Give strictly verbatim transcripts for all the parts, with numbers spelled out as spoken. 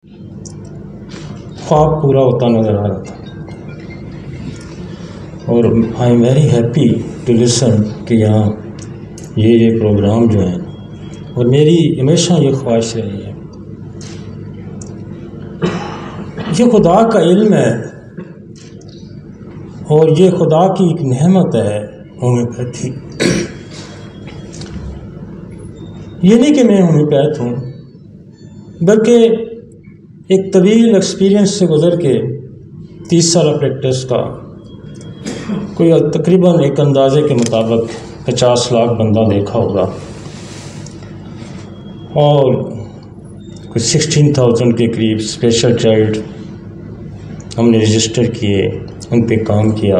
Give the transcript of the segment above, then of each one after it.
ख्वाब पूरा होता नज़र आ रहा था। और I am very happy to listen कि यहाँ ये ये प्रोग्राम जो है, और मेरी हमेशा ये ख्वाहिश रही है, ये खुदा का इल्म है और ये खुदा की एक नेमत है होम्योपैथी। ये नहीं कि मैं होम्योपैथ हूँ, बल्कि एक तवील एक्सपीरियंस से गुज़र के तीस साल प्रैक्टिस का कोई तकरीबन एक अंदाजे के मुताबिक पचास लाख बंदा देखा होगा और कोई सिक्सटीन थाउजेंड के करीब स्पेशल चाइल्ड हमने रजिस्टर किए, उन पे काम किया।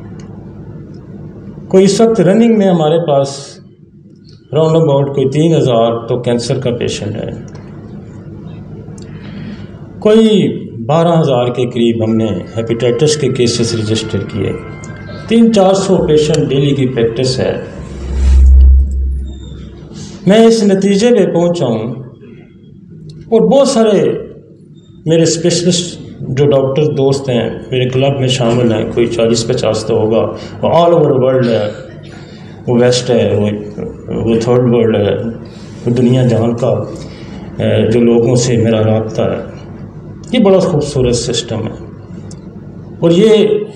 कोई इस वक्त रनिंग में हमारे पास राउंड अबाउट कोई तीन हज़ार तो कैंसर का पेशेंट है, कोई बारह हज़ार के करीब हमने हेपेटाइटिस के केसेस रजिस्टर किए, तीन चार सौ पेशेंट डेली की प्रैक्टिस है। मैं इस नतीजे पे पहुंचा हूँ और बहुत सारे मेरे स्पेशलिस्ट जो डॉक्टर दोस्त हैं मेरे क्लब में शामिल हैं, कोई चालीस पचास तो होगा, वो ऑल ओवर वर्ल्ड है, वो वेस्ट है, वो वो थर्ड वर्ल्ड है, वो दुनिया जहान का जो लोगों से मेरा राब्ता है। ये बड़ा खूबसूरत सिस्टम है और ये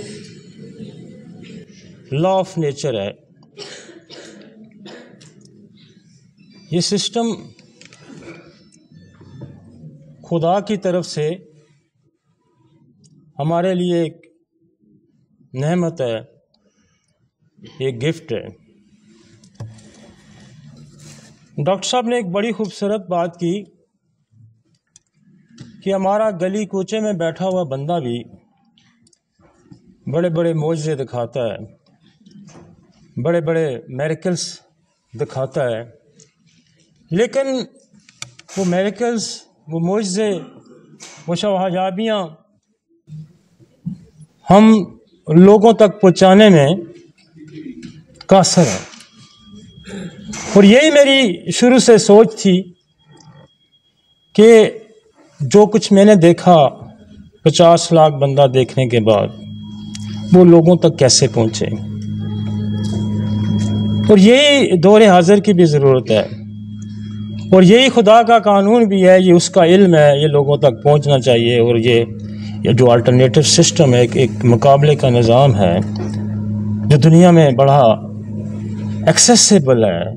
लॉ ऑफ नेचर है। ये सिस्टम खुदा की तरफ से हमारे लिए एक नेमत है, एक गिफ्ट है। डॉक्टर साहब ने एक बड़ी खूबसूरत बात की कि हमारा गली कूचे में बैठा हुआ बंदा भी बड़े बड़े मोज़े दिखाता है, बड़े बड़े मिरेकल्स दिखाता है, लेकिन वो मिरेकल्स, वो मोज़े, वो शवाजाबियाँ हम लोगों तक पहुँचाने में कासर है। और यही मेरी शुरू से सोच थी कि जो कुछ मैंने देखा पचास लाख बंदा देखने के बाद वो लोगों तक कैसे पहुँचे, और यही दौरे हाजिर की भी ज़रूरत है और यही खुदा का कानून भी है, ये उसका इल्म है, ये लोगों तक पहुंचना चाहिए। और ये, ये जो अल्टरनेटिव सिस्टम है, एक, एक मुकाबले का निज़ाम है जो दुनिया में बड़ा एक्सेसिबल है,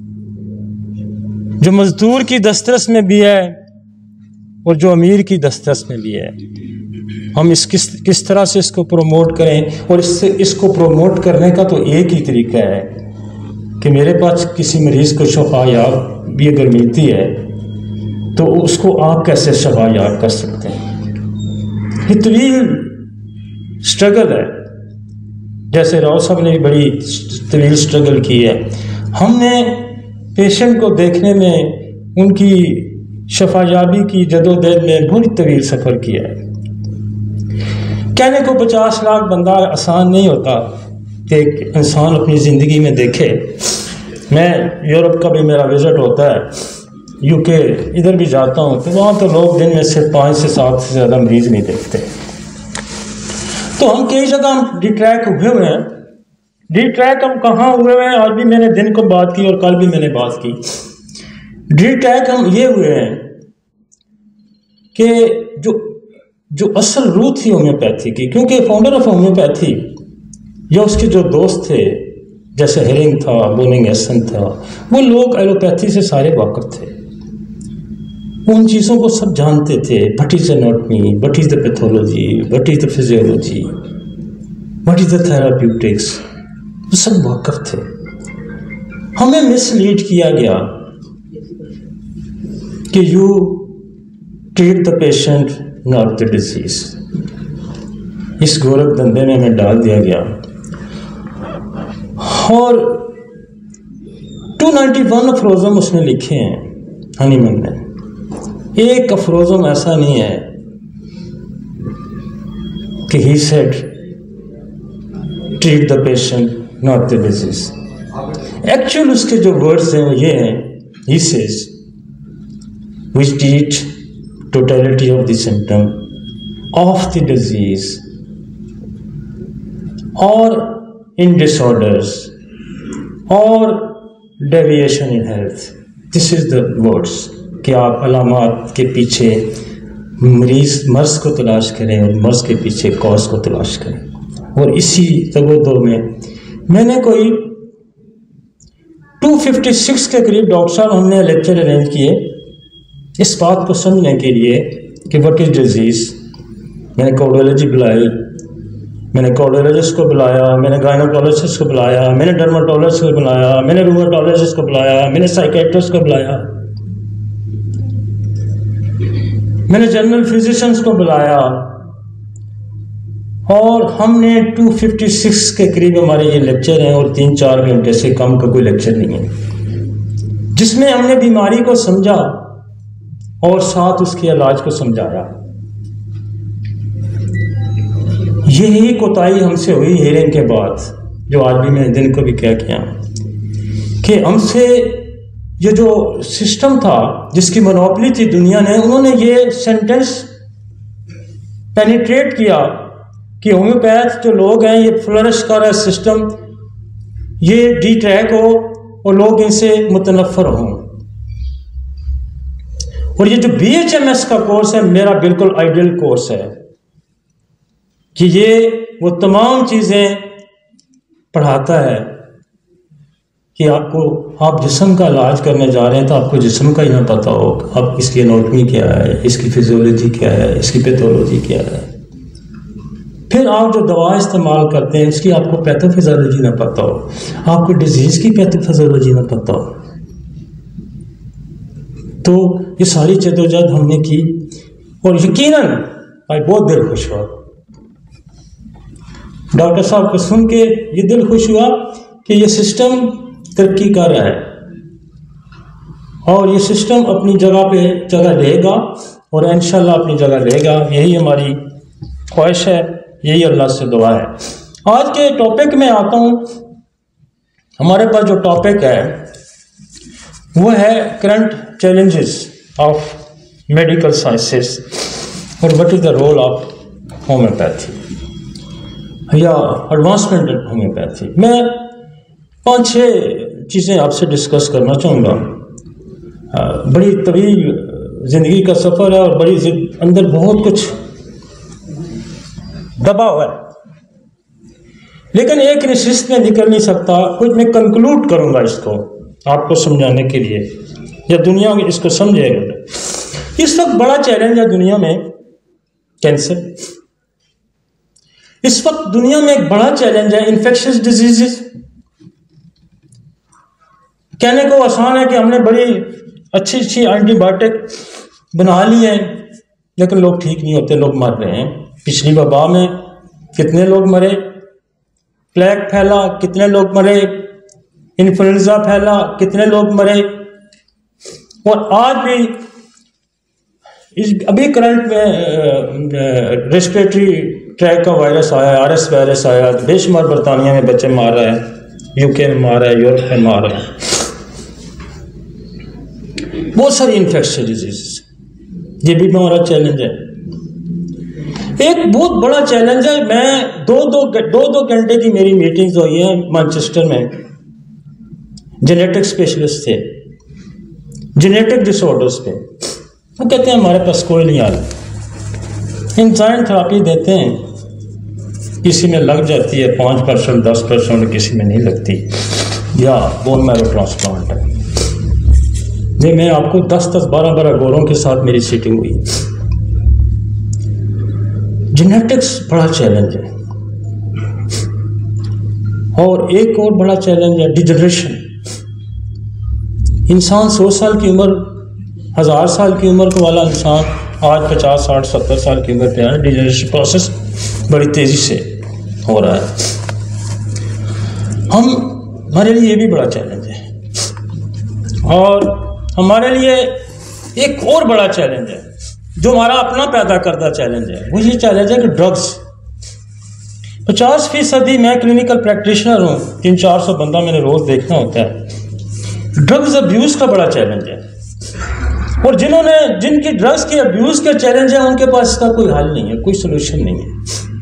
जो मज़दूर की दस्तरस में भी है और जो अमीर की दस्तरस में भी है। हम इस किस किस तरह से इसको प्रमोट करें, और इससे इसको प्रमोट करने का तो एक ही तरीका है कि मेरे पास किसी मरीज़ को शफा याब भी अगर मिलती है तो उसको आप कैसे शफा याब कर सकते हैं। ये तवील स्ट्रगल है, जैसे राव साहब ने भी बड़ी तवील स्ट्रगल की है। हमने पेशेंट को देखने में उनकी शफायाबी की जदोजहद में बहुत तवील सफ़र किया है। कहने को पचास लाख बंदा आसान नहीं होता कि एक इंसान अपनी ज़िंदगी में देखे। मैं यूरोप का भी मेरा विज़िट होता है, यूके इधर भी जाता हूँ, तो वहाँ तो लोग दिन में सिर्फ पाँच से सात से ज़्यादा मरीज़ नहीं देखते। तो हम कई जगह हम डी ट्रैक हुए हुए हैं। डी ट्रैक हम कहाँ हुए हुए हैं, आज भी मैंने दिन को बात की और कल भी मैंने बात की। डी ट्रैक हम ये हुए हैं कि जो जो असल रूह थी होम्योपैथी की, क्योंकि फाउंडर ऑफ होम्योपैथी या उसके जो दोस्त थे, जैसे हेरिंग था, बोनिंग एसन था, वो लोग एलोपैथी से सारे वाकिफ थे, उन चीज़ों को सब जानते थे। What is anatomy, what is the pathology, what is the physiology, what is the therapeutics, वो सब वाकिफ थे। हमें मिसलीड किया गया कि you treat the patient not the disease. इस गोरख धंधे में हमें डाल दिया गया। और टू नाइन्टी वन अफरोज़म उसने लिखे हैं हनीमन ने। एक अफरोज़म ऐसा नहीं है कि he said treat the patient not the disease. Actual उसके जो वर्ड्स हैं वो ये हैं, he says we treat totality of the symptom of the disease or in disorders or deviation in health. This is the words कि आप अलामात के पीछे मरीज मर्ज को तलाश करें और मर्ज के पीछे कॉज को तलाश करें। और इसी तगोदो में मैंने कोई दो सौ छप्पन के करीब डॉक्टर साहब हमने लेक्चर अरेंज किए इस बात को समझने के लिए कि व्हाट इज डिजीज़। मैंने कार्डियोलॉजी बुलाई, मैंने कार्डियोलॉजिस्ट को बुलाया, मैंने गायनोकोलॉजिस्ट को बुलाया, मैंने डर्माटोलॉजिस्ट को बुलाया, मैंने रूमेटोलॉजिस्ट को बुलाया, मैंने साइकेट्रिस्ट को बुलाया, मैंने जनरल फिजिशियंस को बुलाया और हमने दो सौ छप्पन के करीब हमारे ये लेक्चर हैं और तीन चार घंटे से कम का कोई लेक्चर नहीं है जिसमें हमने बीमारी को समझा और साथ उसके इलाज को समझाया। यही कोताही हमसे हुई हेयरिंग के बाद, जो आज भी मैंने दिन को भी क्या किया कि हमसे ये जो सिस्टम था जिसकी मोनोपोली थी दुनिया ने, उन्होंने ये सेंटेंस पेनिट्रेट किया कि होम्योपैथ जो लोग हैं ये फ्लरिश कर रहा है सिस्टम, ये डी ट्रैक हो और लोग इनसे मुतनफ़र हों। और ये जो बी एच एम एस का कोर्स है मेरा बिल्कुल आइडियल कोर्स है कि ये वो तमाम चीज़ें पढ़ाता है कि आपको आप जिस्म का इलाज करने जा रहे हैं तो आपको जिस्म का ही ना पता हो, अब इसकी एनाटॉमी क्या है, इसकी फिजियोलॉजी क्या है, इसकी पैथोलॉजी क्या है। फिर आप जो दवा इस्तेमाल करते हैं उसकी आपको पैथोफिजियोलॉजी ना पता हो, आपको डिजीज़ की पैथोफिजियोलॉजी ना पता हो। तो ये सारी जद्दोजहद हमने की और यकीनन भाई बहुत दिल खुश हुआ डॉक्टर साहब को सुन के। ये दिल खुश हुआ कि ये सिस्टम तरक्की कर रहा है और ये सिस्टम अपनी जगह पे जगह लेगा और इंशाल्लाह अपनी जगह लेगा। यही हमारी ख्वाहिश है, यही अल्लाह से दुआ है। आज के टॉपिक में आता हूँ। हमारे पास जो टॉपिक है वो है current challenges of medical sciences और what is the role of homeopathy या एडवांसमेंट इन होम्योपैथी। मैं पाँच छः चीज़ें आपसे डिस्कस करना चाहूँगा। बड़ी तवील ज़िंदगी का सफ़र है और बड़ी अंदर बहुत कुछ दबा हुआ है, लेकिन एक नशिस्त में निकल नहीं सकता। कुछ मैं कंक्लूड करूँगा इसको आपको समझाने के लिए या दुनिया में इसको समझेगा। इस वक्त बड़ा चैलेंज है दुनिया में कैंसर। इस वक्त दुनिया में एक बड़ा चैलेंज है इन्फेक्शियस डिजीजेस। कहने को आसान है कि हमने बड़ी अच्छी अच्छी एंटीबायोटिक बना ली है, लेकिन लोग ठीक नहीं होते, लोग मर रहे हैं। पिछली वबा में कितने लोग मरे, प्लेग फैला कितने लोग मरे, इन्फ्लुएंजा फैला कितने लोग मरे, और आज भी इस अभी करंट में रेस्पिरेटरी ट्रैक का वायरस आया, आर एस वायरस आया, बेशुमार बरतानिया में बच्चे मार रहे हैं, यूके में मार रहा है, यूरोप में मार रहा है। बहुत सारी इन्फेक्शियस डिजीज, ये भी हमारा चैलेंज है। एक बहुत बड़ा चैलेंज है। मैं दो दो दो दो घंटे की मेरी मीटिंग्स हुई है मैनचेस्टर में, जेनेटिक स्पेशलिस्ट थे जेनेटिक डिसऑर्डर्स पे। वो कहते हैं हमारे पास कोई नहीं आ रहा, इंसान थेरापी देते हैं, किसी में लग जाती है पाँच परसेंट दस परसेंट, किसी में नहीं लगती, या बोन मैरो ट्रांसप्लांट है। ये मैं आपको दस दस बारह बारह गोरों के साथ मेरी सीटिंग हुई। जेनेटिक्स बड़ा चैलेंज है। और एक और बड़ा चैलेंज है डिजनरेशन। इंसान सौ साल की उम्र, हजार साल की उम्र को वाला इंसान आज पचास साठ सत्तर साल की उम्र पे है। डिजनरेशन प्रोसेस बड़ी तेजी से हो रहा है। हम हमारे लिए ये भी बड़ा चैलेंज है। और हमारे लिए एक और बड़ा चैलेंज है जो हमारा अपना पैदा करता चैलेंज है। वो ये चैलेंज है कि ड्रग्स। पचास फीसदी मैं क्लिनिकल प्रैक्टिशनर हूँ, तीन चार सौ बंदा मैंने रोज देखना होता है। ड्रग्स अब्यूज का बड़ा चैलेंज है। और जिन्होंने जिनकी ड्रग्स के अब्यूज के चैलेंज है उनके पास इसका कोई हल नहीं है, कोई सोल्यूशन नहीं है।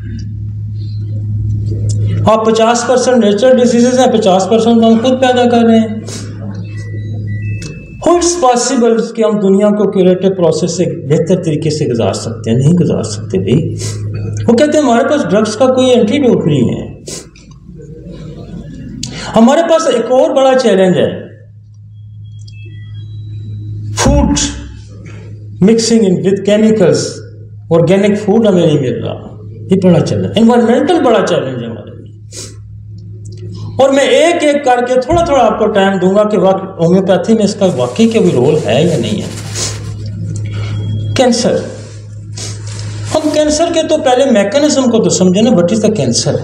आप पचास परसेंट नेचुरल डिजीजेज हैं, पचास परसेंट हम खुद पैदा कर रहे हैं। हाउ इट्स पॉसिबल कि हम दुनिया को क्यूरेटिव प्रोसेस से बेहतर तरीके से गुजार सकते हैं? नहीं गुजार सकते भाई। वो कहते हैं हमारे पास ड्रग्स का कोई एंटीडोट नहीं है। हमारे पास एक और बड़ा चैलेंज है, food mixing in with chemicals. Organic food हमें नहीं मिल रहा, ये बड़ा चैलेंज, एनवायरमेंटल बड़ा चैलेंज है हमारे लिए। और मैं एक एक करके थोड़ा थोड़ा आपको टाइम दूंगा कि होम्योपैथी में इसका वाकई का भी रोल है या नहीं है। कैंसर, हम कैंसर के तो पहले मैकेनिज्म को तो समझे ना, what is the cancer.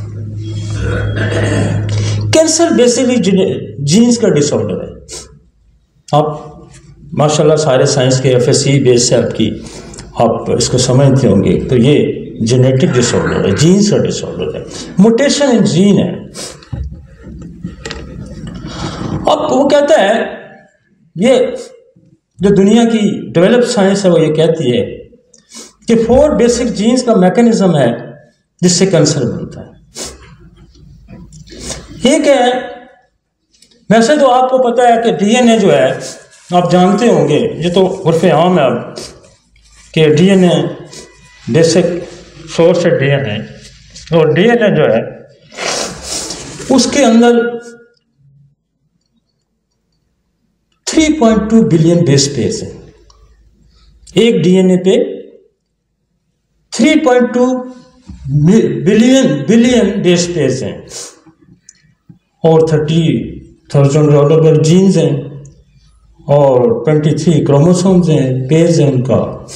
Cancer basically genes का डिसऑर्डर है। आप माशाल्लाह सारे साइंस के एफ एस सी बेस से आपकी आप इसको समझते होंगे। तो ये जेनेटिक डिसऑर्डर है, जीन्स का डिसऑर्डर है, म्यूटेशन इन जीन है। अब वो कहता है, ये जो दुनिया की डेवलप्ड साइंस है वो ये कहती है कि फोर बेसिक जीन्स का मैकेनिज्म है जिससे कैंसर बनता है। एक है, वैसे तो आपको पता है कि डीएनए जो है आप जानते होंगे, ये तो उर्फ आम है अब कि डीएनए बेसिक सोर्स है डीएनए। और डीएनए जो है उसके अंदर तीन पॉइंट दो बिलियन बेस पेयर्स हैं। एक डीएनए पे तीन पॉइंट दो बिलियन बिलियन बेस पेयर्स हैं और तीस थाउजेंड जीन्स हैं और तेईस क्रोमोसोम्स हैं, पेयर्स हैं उनका।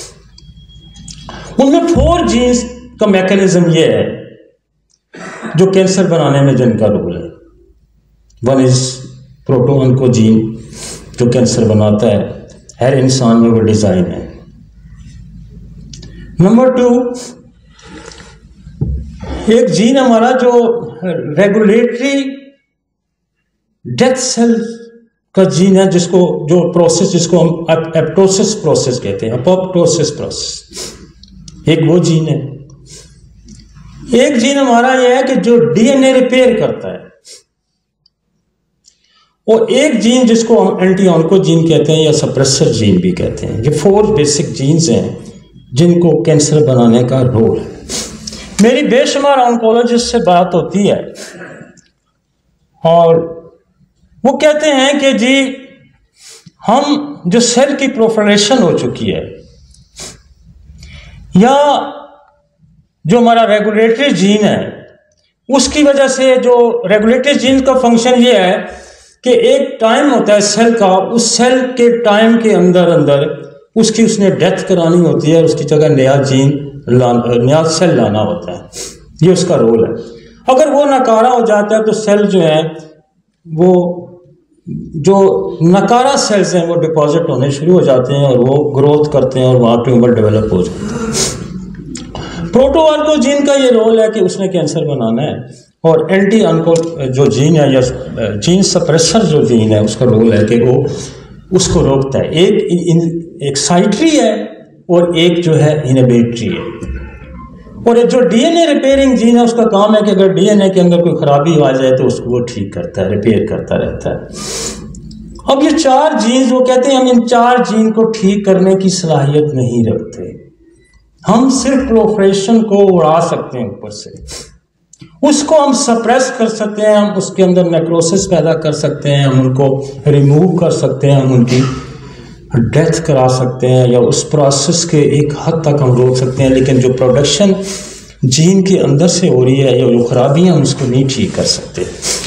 उनमें फोर जीन्स का मैकेनिज्म ये है जो कैंसर बनाने में जिनका रोल है। वन इज प्रोटोऑन्कोजीन जो कैंसर बनाता है, हर इंसान में वो डिजाइन है। नंबर टू, एक जीन हमारा जो रेगुलेटरी डेथ सेल का जीन है, जिसको जो प्रोसेस जिसको हम एप्टोसिस प्रोसेस कहते हैं, अपोप्टोसिस प्रोसेस, एक वो जीन है। एक जीन हमारा ये है कि जो डीएनए रिपेयर करता है, और एक जीन जिसको हम एंटी ऑन्कोजीन कहते हैं या सप्रेसर जीन भी कहते हैं। ये फोर बेसिक जीन्स हैं जिनको कैंसर बनाने का रोल है। मेरी बेशुमार ऑन्कोलॉजिस्ट से बात होती है और वो कहते हैं कि जी हम जो सेल की प्रोफरेशन हो चुकी है या जो हमारा रेगुलेटरी जीन है उसकी वजह से, जो रेगुलेटरी जीन का फंक्शन ये है कि एक टाइम होता है सेल का, उस सेल के टाइम के अंदर अंदर उसकी उसने डेथ करानी होती है, उसकी जगह नया जीन नया सेल लाना होता है। ये उसका रोल है। अगर वो नकारा हो जाता है तो सेल जो है वो जो नकारा सेल्स हैं वो डिपॉजिट होने शुरू हो जाते हैं और वो ग्रोथ करते हैं और वहाँ ट्यूमर डेवलप हो जाता है। प्रोटोऑन्कोजीन का ये रोल है कि उसने कैंसर बनाना है, और एंटी ऑन्को जो जीन है या जीन सप्रेसर जो जीन है उसका रोल है कि वो उसको रोकता है। एक इन, एक्साइटरी है और एक जो है इनहिबिटरी है। और जो डीएनए रिपेयरिंग जीन है उसका काम है कि अगर डीएनए के अंदर कोई खराबी आ जाए तो उसको वो ठीक करता है, रिपेयर करता रहता है। अब ये चार जीन्स, वो कहते हैं हम इन चार जीन को ठीक करने की सलाहियत नहीं रखते, हम सिर्फ प्रोफरेशन को उड़ा सकते हैं ऊपर से, उसको हम सप्रेस कर सकते हैं, हम उसके अंदर नेक्रोसिस पैदा कर सकते हैं, हम उनको रिमूव कर सकते हैं, हम उनकी डेथ करा सकते हैं या उस प्रोसेस के एक हद तक हम रोक सकते हैं, लेकिन जो प्रोडक्शन जीन के अंदर से हो रही है या जो खराबी हम उसको नहीं ठीक कर सकते।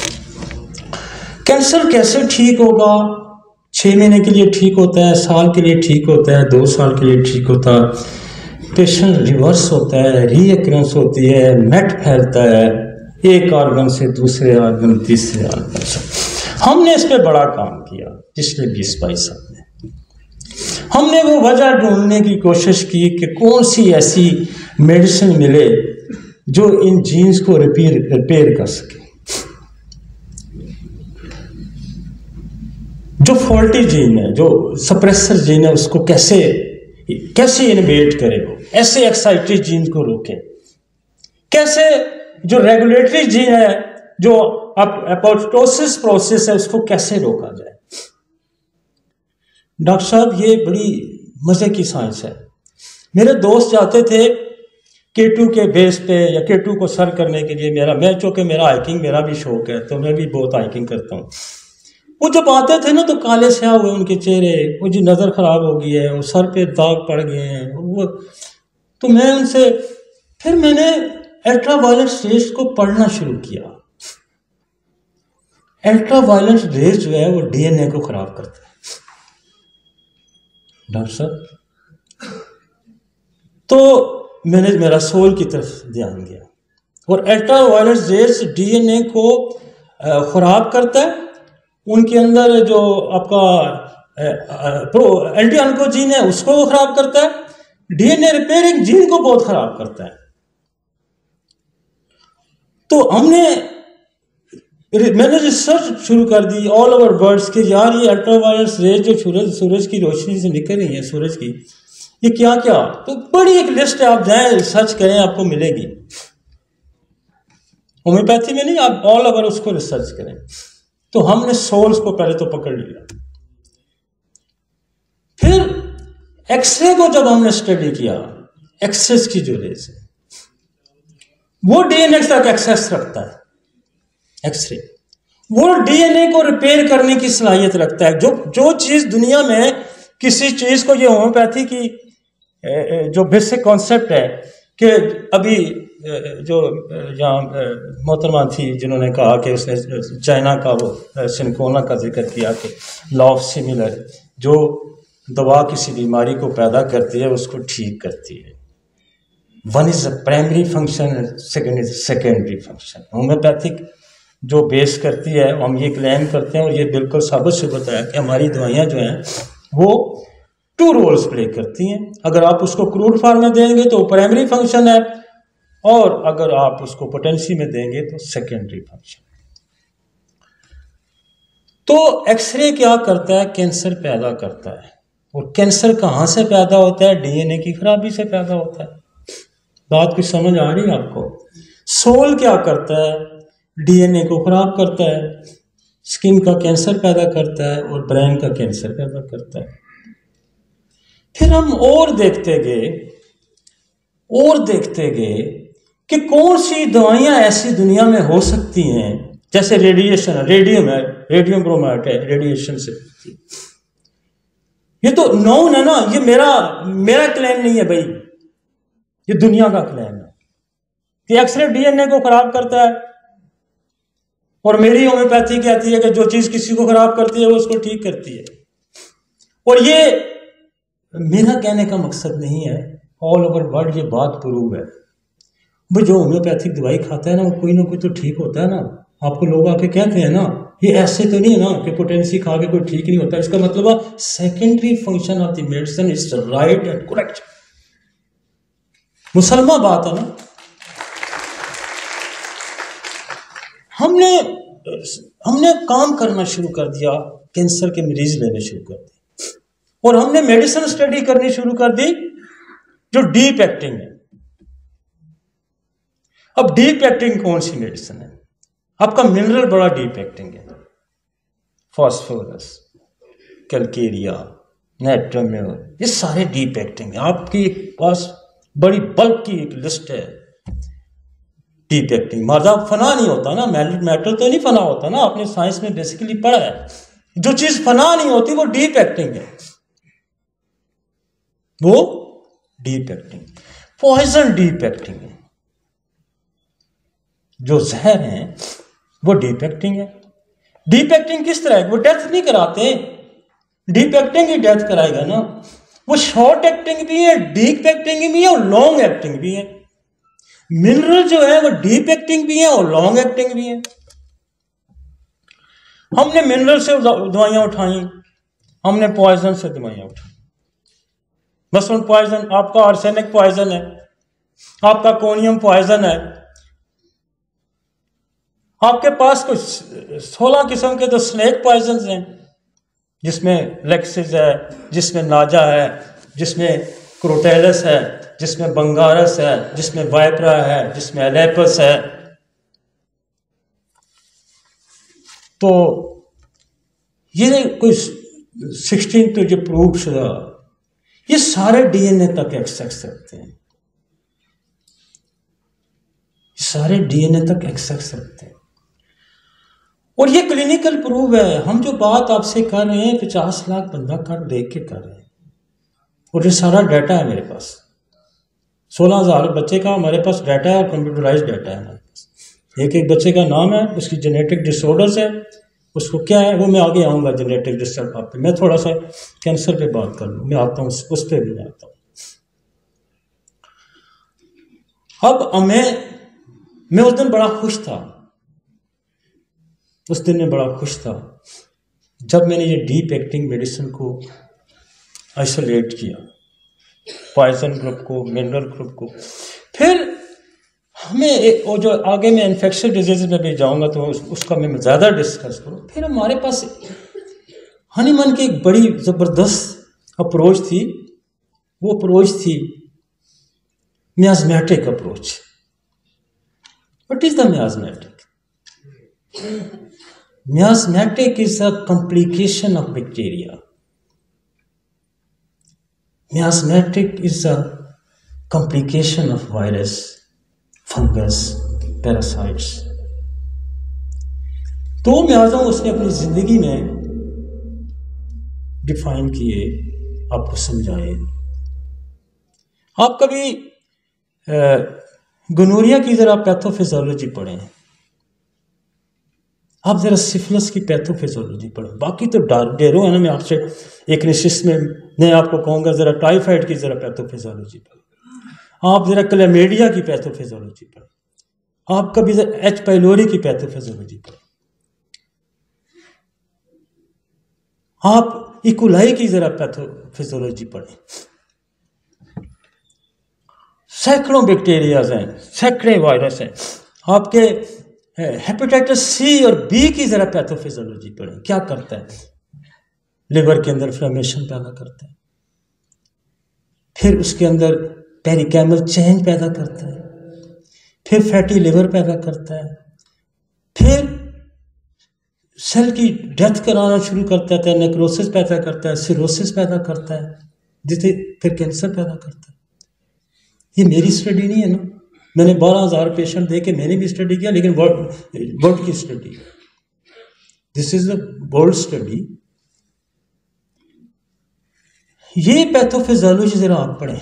कैंसर कैसे ठीक होगा? छः महीने के लिए ठीक होता है, साल के लिए ठीक होता है, दो साल के लिए ठीक होता है, पेशेंट रिवर्स होता है, रीअक्रेंस होती है, मेट फैलता है एक ऑर्गन से दूसरे ऑर्गन, तीसरे ऑर्गन से। हमने इस पर बड़ा काम किया पिछले बीस बाईस साल में। हमने वो वजह ढूंढने की कोशिश की कि कौन सी ऐसी मेडिसिन मिले जो इन जीन्स को रिपेयर रिपेयर कर सके। जो फॉल्टी जीन है, जो सप्रेसर जीन है, उसको कैसे कैसे इनवेट करे, वो ऐसे एक्साइटरी जीन को रोके, कैसे जो रेगुलेटरी जीन है, जो एपोप्टोसिस प्रोसेस है, उसको कैसे रोका जाए। डॉक्टर साहब ये बड़ी मजे की साइंस है। मेरे दोस्त जाते थे के टू के बेस पे या के टू को सर करने के लिए, मेरा मैं चूंकि मेरा हाइकिंग मेरा भी शौक है, तो मैं भी बहुत हाइकिंग करता हूँ। वो जब आते थे ना तो काले स्याह हुए उनके चेहरे, वो जी नज़र खराब हो गई है, वो सर पे दाग पड़ गए हैं वो। तो मैं उनसे फिर मैंने अल्ट्रा वायलेट रेज को पढ़ना शुरू किया। अल्ट्रा वायलेट रेज जो है वो डीएनए को खराब करता है डॉक्टर साहब। तो मैंने मेरा सोल की तरफ ध्यान गया, और अल्ट्रा वायलेट रेज डीएनए को खराब करता है। उनके अंदर जो आपका प्रो एंटी ऑन्कोजीन है उसको वो खराब करता है, डीएनए रिपेयरिंग जीन को बहुत खराब करता है। तो हमने मैंने रिसर्च शुरू कर दी ऑल ओवर वर्ल्ड के, यार ये अल्ट्रावायलेट रेज जो सूरज सूरज की रोशनी से निकल रही है, सूरज की, ये क्या क्या। तो बड़ी एक लिस्ट है, आप जाएं रिसर्च करें आपको मिलेगी। होम्योपैथी में नहीं, आप ऑल ओवर उसको रिसर्च करें। तो हमने सोल्स को पहले तो पकड़ लिया, फिर एक्सरे को जब हमने स्टडी किया, एक्सेस की जो रेज है वो डीएनए तक एक्सेस रखता है। एक्सरे वो डीएनए को रिपेयर करने की सलाहियत रखता है। जो जो चीज दुनिया में किसी चीज को, ये होम्योपैथी की जो बेसिक कॉन्सेप्ट है कि अभी जो यहाँ मोहतरमा थी जिन्होंने कहा कि उसने चाइना का वो सिनकोना का जिक्र किया कि लॉ ऑफ सिमिलर, जो दवा किसी बीमारी को पैदा करती है उसको ठीक करती है। One is a primary function, second is secondary function. Homeopathic जो बेस करती है, हम ये क्लेम करते हैं और ये बिल्कुल साबित शुबत है कि हमारी दवाइयाँ जो हैं वो टू रोल्स प्ले करती हैं। अगर आप उसको क्रूड फॉर्म में देंगे तो प्राइमरी फंक्शन है, और अगर आप उसको पोटेंसी में देंगे तो सेकेंडरी फंक्शन। तो एक्सरे क्या करता है, कैंसर पैदा करता है। और कैंसर कहाँ से पैदा होता है, डीएनए की खराबी से पैदा होता है। बात कुछ समझ आ रही है आपको। सोल क्या करता है, डीएनए को खराब करता है, स्किन का कैंसर पैदा करता है और ब्रेन का कैंसर पैदा करता है। फिर हम और देखते गए और देखते गए कि कौन सी दवाइयां ऐसी दुनिया में हो सकती हैं, जैसे रेडिएशन, रेडियम है, रेडियम ब्रोमाइड है, रेडिएशन से होती है। ये तो नोन है ना, ये मेरा मेरा क्लेम नहीं है भाई, ये दुनिया का क्लेम है कि एक्सरे डीएनए को खराब करता है। और मेरी होम्योपैथी कहती है कि जो चीज किसी को खराब करती है वो उसको ठीक करती है। और ये मेरा कहने का मकसद नहीं है, ऑल ओवर वर्ल्ड ये बात प्रूव है। वो जो होम्योपैथिक दवाई खाता है ना, वो कोई ना कोई तो ठीक होता है ना। आपको लोग आके कहते हैं ना, ये ऐसे तो नहीं है ना कि पोटेंसी खा के कोई ठीक नहीं होता। इसका मतलब है secondary function of the medicine is right and correct. मुसलमान बात है ना। हमने हमने काम करना शुरू कर दिया, कैंसर के मरीज लेने शुरू कर दिए, और हमने मेडिसिन स्टडी करनी शुरू कर दी जो डीप एक्टिंग है। अब डीप एक्टिंग कौन सी मेडिसिन है? आपका मिनरल बड़ा डीप एक्टिंग है, फास्फोरस, कैल्केरिया, नाइट्रोम्यूर, ये सारे डीप एक्टिंग है। आपके पास बड़ी बल्क की एक लिस्ट है डीप एक्टिंग। मादा फना नहीं होता ना, मेटल तो नहीं फना होता ना, आपने साइंस में बेसिकली पढ़ा है। जो चीज फना नहीं होती वो डीप एक्टिंग है, वो deep acting. Poison deep acting है, जो जहर है वो डीप एक्टिंग है। डीप एक्टिंग किस तरह है? वो डेथ नहीं कराते, डीप एक्टिंग ही डेथ कराएगा ना। वो शॉर्ट एक्टिंग भी है, डीप एक्टिंग भी है और लॉन्ग एक्टिंग भी है। मिनरल जो है वो डीप एक्टिंग भी है और लॉन्ग एक्टिंग भी है। हमने मिनरल से दवाइयां उठाई, हमने पॉइजन से दवाइयां उठाई। मसलन पॉइजन, आपका आर्सेनिक पॉइजन है, आपका कोनियम पॉइजन है, आपके पास कुछ सोलह किस्म के तो स्नेक पॉइजन हैं। जिसमें लेक्सिस है, जिसमें नाजा है, जिसमें क्रोटेलस है, जिसमें बंगारस है, जिसमें वाइपरा है, जिसमें एलेपस है। तो ये कोई सिक्सटीन तो जो प्रूव शुदा, ये सारे डीएनए तक एक्सेस रखते हैं, सारे डीएनए तक एक्सेस रखते हैं। और ये क्लिनिकल प्रूव है। हम जो बात आपसे कर रहे हैं पचास लाख बंदा कर देख के कर रहे हैं, और ये सारा डाटा है मेरे पास। सोलह हजार बच्चे का हमारे पास डाटा है और कंप्यूटराइज डाटा है हमारे पास। एक एक बच्चे का नाम है, उसकी जेनेटिक डिसऑर्डर्स है, उसको क्या है वो मैं आगे आऊँगा जेनेटिक डिसऑर्डर पे। मैं थोड़ा सा कैंसर पे बात कर लूँ, मैं आता हूँ उस पर भी आता हूँ। अब हमें, मैं उस दिन बड़ा खुश था, उस दिन में बड़ा खुश था जब मैंने ये डीप एक्टिंग मेडिसिन को आइसोलेट किया, पॉइजन ग्रुप को, मिनरल ग्रुप को। फिर हमें वो जो आगे मैं इन्फेक्शन डिजीज में भी जाऊंगा तो उस, उसका मैं ज़्यादा डिस्कस करूँ। फिर हमारे पास हनीमन की एक बड़ी ज़बरदस्त अप्रोच थी। वो अप्रोच थी miasmatic approach. What is the miasmatic? Miasmatic is a complication of bacteria. Miasmatic is a complication of virus, fungus, parasites. तो मियाज़ों उसने अपनी जिंदगी में डिफाइन किए, आपको समझाए। आप कभी गोनोरिया की जरा पैथोफिजियोलॉजी पढ़ें, आप जरा सिफिलिस की पैथोफिजियोलॉजी पढ़ें। बाकी तो ढेरों है ना, मैं आपसे एक निशिष्ट में मैं आपको कहूँगा जरा टाइफाइड की जरा पैथोफिजियोलॉजी पढ़ें, आप जरा क्लेमेडिया की पैथोफिजियोलॉजी पढ़ें, आप कभी जरा एच पाइलोरी की पैथोफिजियोलॉजी पढ़ें, आप इकोलाई की जरा पैथोफिजियोलॉजी पढ़ें। सैकड़ों बैक्टीरियाज हैं, सैकड़े वायरस हैं। आपके हेपेटाइटिस सी और बी की जरा पैथोफिजियोलॉजी पढ़ें। क्या करता है? लिवर के अंदर इन्फ्लेमेशन पैदा करता है, फिर उसके अंदर पेरिकेमल चेंज पैदा करता है, फिर फैटी लिवर पैदा करता है, फिर सेल की डेथ कराना शुरू करता है, नेक्रोसिस पैदा करता है, सिरोसिस पैदा करता है, जिससे फिर कैंसर पैदा करता है। ये मेरी स्टडी नहीं है ना, मैंने बारह हजार पेशेंट देखे, मैंने भी स्टडी किया, लेकिन वर्ल्ड वर्ल्ड की study, this is a world study. ये पैथोफिजियोलॉजी जरा आप पढ़ें।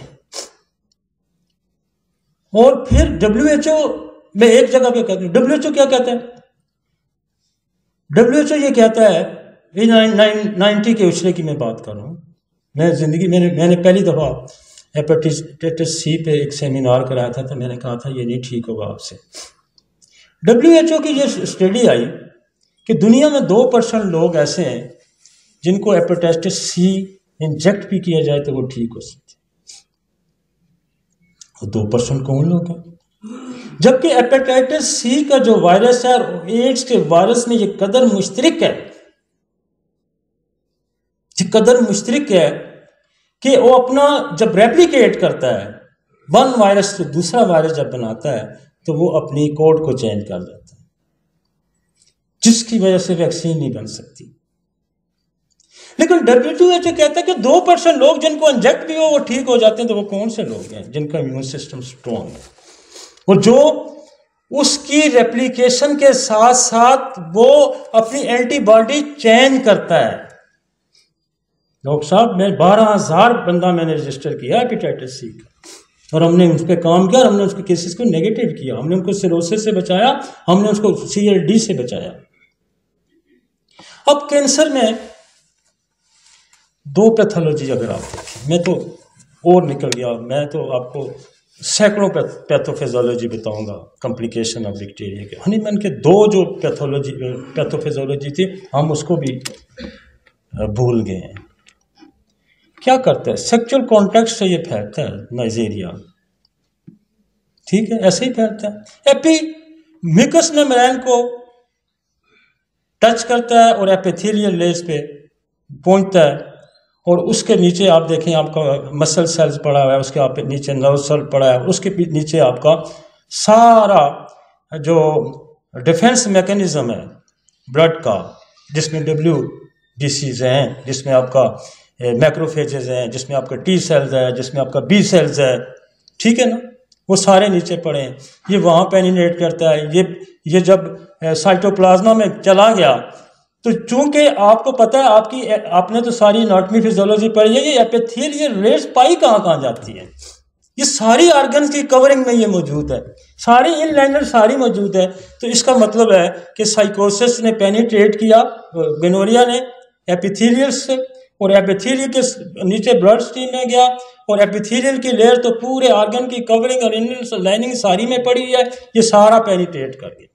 और फिर डब्ल्यू एच ओ, मैं एक जगह पे कहती हूँ, डब्ल्यू एच ओ क्या कहता है? डब्ल्यू एच ओ ये कहता है, ये नाइनटी के उछले की मैं बात कर रहा हूँ। मैं जिंदगी मैंने मैंने पहली दफा हेपेटाइटिस सी पे एक सेमिनार कराया था, तो मैंने कहा था ये नहीं ठीक होगा आपसे। डब्ल्यू एच ओ की ये स्टडी आई कि दुनिया में दो परसेंट लोग ऐसे हैं जिनको हेपेटाइटिस सी इंजेक्ट भी किया जाए तो वो ठीक हो सकते। और दो परसेंट कौन लोग हैं? जबकि हेपेटाइटिस सी का जो वायरस है और एड्स के वायरस में ये कदर मुश्तरक है, ये कदर मुश्तरक है कि वो अपना जब रेप्लिकेट करता है, वन वायरस तो दूसरा वायरस जब बनाता है तो वो अपनी कोड को चेंज कर देता है, जिसकी वजह से वैक्सीन नहीं बन सकती। लेकिन डब्ल्यू एच ओ कहता है कि दो परसेंट लोग जिनको इंजेक्ट भी हो वो ठीक हो जाते हैं। तो वो कौन से लोग हैं? जिनका इम्यून सिस्टम स्ट्रॉन्ग है और जो उसकी रेप्लिकेशन के साथ साथ वो अपनी एंटीबॉडी चेंज करता है। डॉक्टर साहब, मैं बारह हजार बंदा मैंने रजिस्टर किया हेपेटाइटिस सी का, और हमने उस पर काम किया, हमने उसके केसेस को नेगेटिव किया, हमने उनको सिरोसिस से बचाया, हमने उसको सी एल डी से बचाया। अब कैंसर में दो पैथोलॉजी अगर आप देखें, मैं तो और निकल गया, मैं तो आपको सैकड़ों पैथोफिजियोलॉजी बताऊंगा कॉम्प्लिकेशन ऑफ बैक्टीरिया के। हनीमैन के दो जो पैथोलॉजी पैथोफिजियोलॉजी थी हम उसको भी भूल गए हैं। क्या करता है? सेक्सुअल कॉन्टैक्ट से ये फैलता है नाइजीरिया, ठीक है, ऐसे ही फैलता है। एपिमिकस मेम्ब्रेन को टच करता है और एपिथेलियल लेयर्स पे पहुंचता है और उसके नीचे आप देखें आपका मसल सेल्स पड़ा हुआ है, उसके आप नीचे नर्व सेल पड़ा है, उसके नीचे आपका सारा जो डिफेंस मैकेनिज्म है ब्लड का, जिसमें डब्ल्यू डी सीज हैं, जिसमें आपका मैक्रोफेजेस हैं, जिसमें आपका टी सेल्स है, जिसमें आपका बी सेल्स है, ठीक है ना, वो सारे नीचे पड़े हैं। ये वहाँ पेनिट्रेट करता है। ये ये जब साइटोप्लाज्मा में चला गया तो चूंकि आपको पता है, आपकी आपने तो सारी एनाटॉमी फिजियोलॉजी पढ़ी है, ये एपिथेलियल रेस पाई कहाँ कहाँ जाती है, ये सारी ऑर्गन्स की कवरिंग में ये मौजूद है, सारी इनलाइनर सारी मौजूद है। तो इसका मतलब है कि साइकोसिस ने पेनिट्रेट किया, गोनोरिया ने एपिथेलियल से, और एपिथेलियल के नीचे ब्लड स्ट्रीम में गया, और एपिथेलियल की लेयर तो पूरे ऑर्गन की कवरिंग और इनर लाइनिंग सारी में पड़ी है, ये सारा पेनिट्रेट कर गया।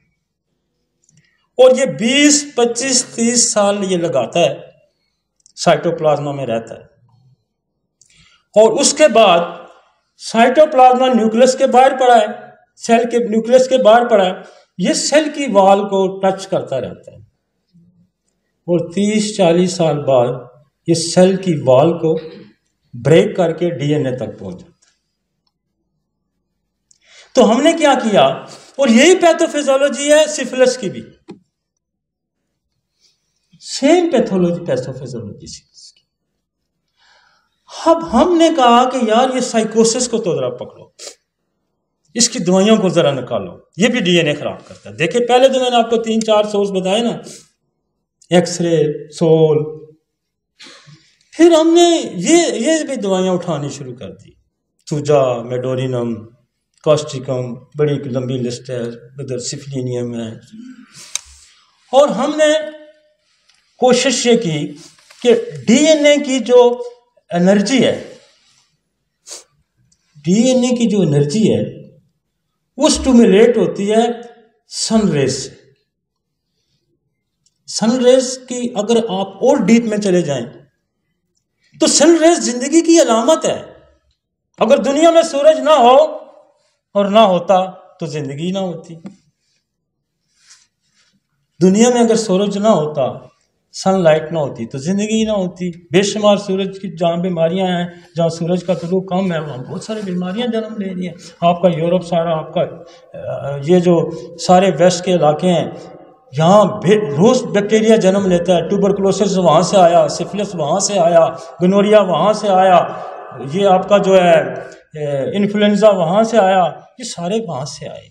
और ये बीस पच्चीस तीस साल ये लगाता है, साइटोप्लाज्मा में रहता है। और उसके बाद साइटोप्लाज्मा न्यूक्लियस के बाहर पड़ा है, सेल के न्यूक्लियस के बाहर पड़ा है, ये सेल की वॉल को टच करता रहता है, और तीस चालीस साल बाद ये सेल की वॉल को ब्रेक करके डीएनए तक पहुंच जाता है। तो हमने क्या किया, और यही पैथोफिजियोलॉजी है सिफिलिस की भी, सेम पैथोलॉजी पैथोफिजियोलॉजी सिफिलिस की। अब हमने कहा कि यार ये साइकोसिस को तो जरा पकड़ो, इसकी दवाइयों को जरा निकालो, ये भी डीएनए खराब करता है। देखिए पहले तो मैंने आपको तीन चार सोर्स बताए ना, एक्सरे, सोल, फिर हमने ये ये भी दवाइयां उठानी शुरू कर दी, थूजा, मेडोरिनम, कॉस्टिकम, बड़ी लंबी लिस्ट है, उधर सिफलिनियम है। और हमने कोशिश ये की कि डीएनए की जो एनर्जी है, डीएनए की जो एनर्जी है वो स्टिमुलेट होती है सन रेज से। सन रेज की अगर आप और डीप में चले जाएं तो सन रेज जिंदगी की अलामत है। अगर दुनिया में सूरज ना हो और ना होता तो जिंदगी ना होती। दुनिया में अगर सूरज ना होता, सनलाइट ना होती तो जिंदगी ना होती। बेशुमार सूरज की जहाँ बीमारियां हैं, जहाँ सूरज का तुलू कम है, वहाँ बहुत सारी बीमारियां जन्म ले रही हैं। आपका यूरोप सारा, आपका ये जो सारे वेस्ट के इलाके हैं, यहाँ रोज बैक्टीरिया जन्म लेता है। ट्यूबरकुलोसिस वहाँ से आया, सिफिलिस वहाँ से आया, गोनोरिया वहाँ से आया, ये आपका जो है इन्फ्लुएंजा वहाँ से आया, ये सारे वहाँ से आए।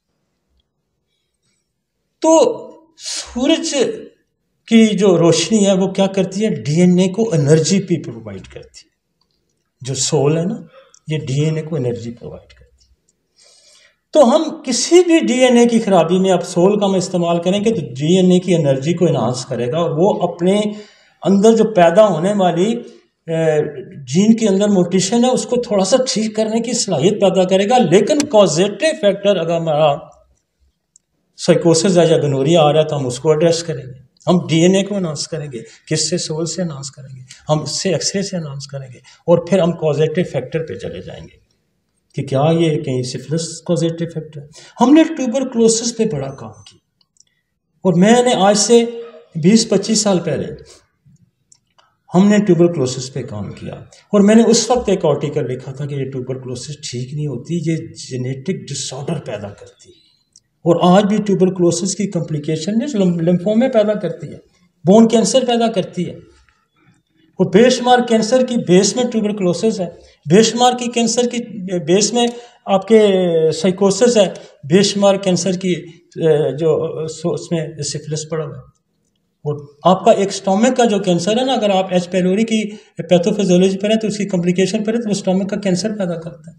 तो सूरज की जो रोशनी है वो क्या करती है, डीएनए को एनर्जी भी प्रोवाइड करती है। जो सोल है ना, ये डीएनए को एनर्जी प्रोवाइड करती है। तो हम किसी भी डीएनए की खराबी में अब सोल का हम इस्तेमाल करेंगे तो डीएनए की एनर्जी को इनहांस करेगा, और वो अपने अंदर जो पैदा होने वाली जीन के अंदर म्यूटेशन है उसको थोड़ा सा ठीक करने की सलाहियत पैदा करेगा। लेकिन कॉजेटिव फैक्टर अगर हमारा साइकोसिस या गोनोरिया आ रहा है तो हम उसको एड्रेस करेंगे। हम डीएनए को अनाउंस करेंगे, किससे, सोल से अनाउंस करेंगे, हम इससे एक्सरे से अनाउंस करेंगे, और फिर हम कॉजेटिव फैक्टर पे चले जाएंगे कि क्या ये कहीं सिफिलिस कॉजेटिव फैक्टर। हमने ट्यूबरकुलोसिस पे बड़ा काम किया, और मैंने आज से बीस पच्चीस साल पहले हमने ट्यूबरकुलोसिस पे काम किया, और मैंने उस वक्त एक आर्टिकल लिखा था कि ये ट्यूबरकुलोसिस ठीक नहीं होती, ये जेनेटिक डिसऑर्डर पैदा करती है। और आज भी ट्यूबरकुलोसिस की कॉम्प्लिकेशन लिम्फोमा पैदा करती है, बोन कैंसर पैदा करती है, और बेशुमार कैंसर की बेस में ट्यूबरकुलोसिस है, बेशुमार की कैंसर की बेस में आपके साइकोसिस है, बेशुमार कैंसर की जो उसमें सिफिलिस पड़ा हुआ है। और आपका एक स्टोमक का जो कैंसर है ना, अगर आप एच पेलोरी की पैथोफिजियोलॉजी पर हैं तो उसकी कॉम्प्लिकेशन पर है तो वो स्टोमक का कैंसर पैदा करता है।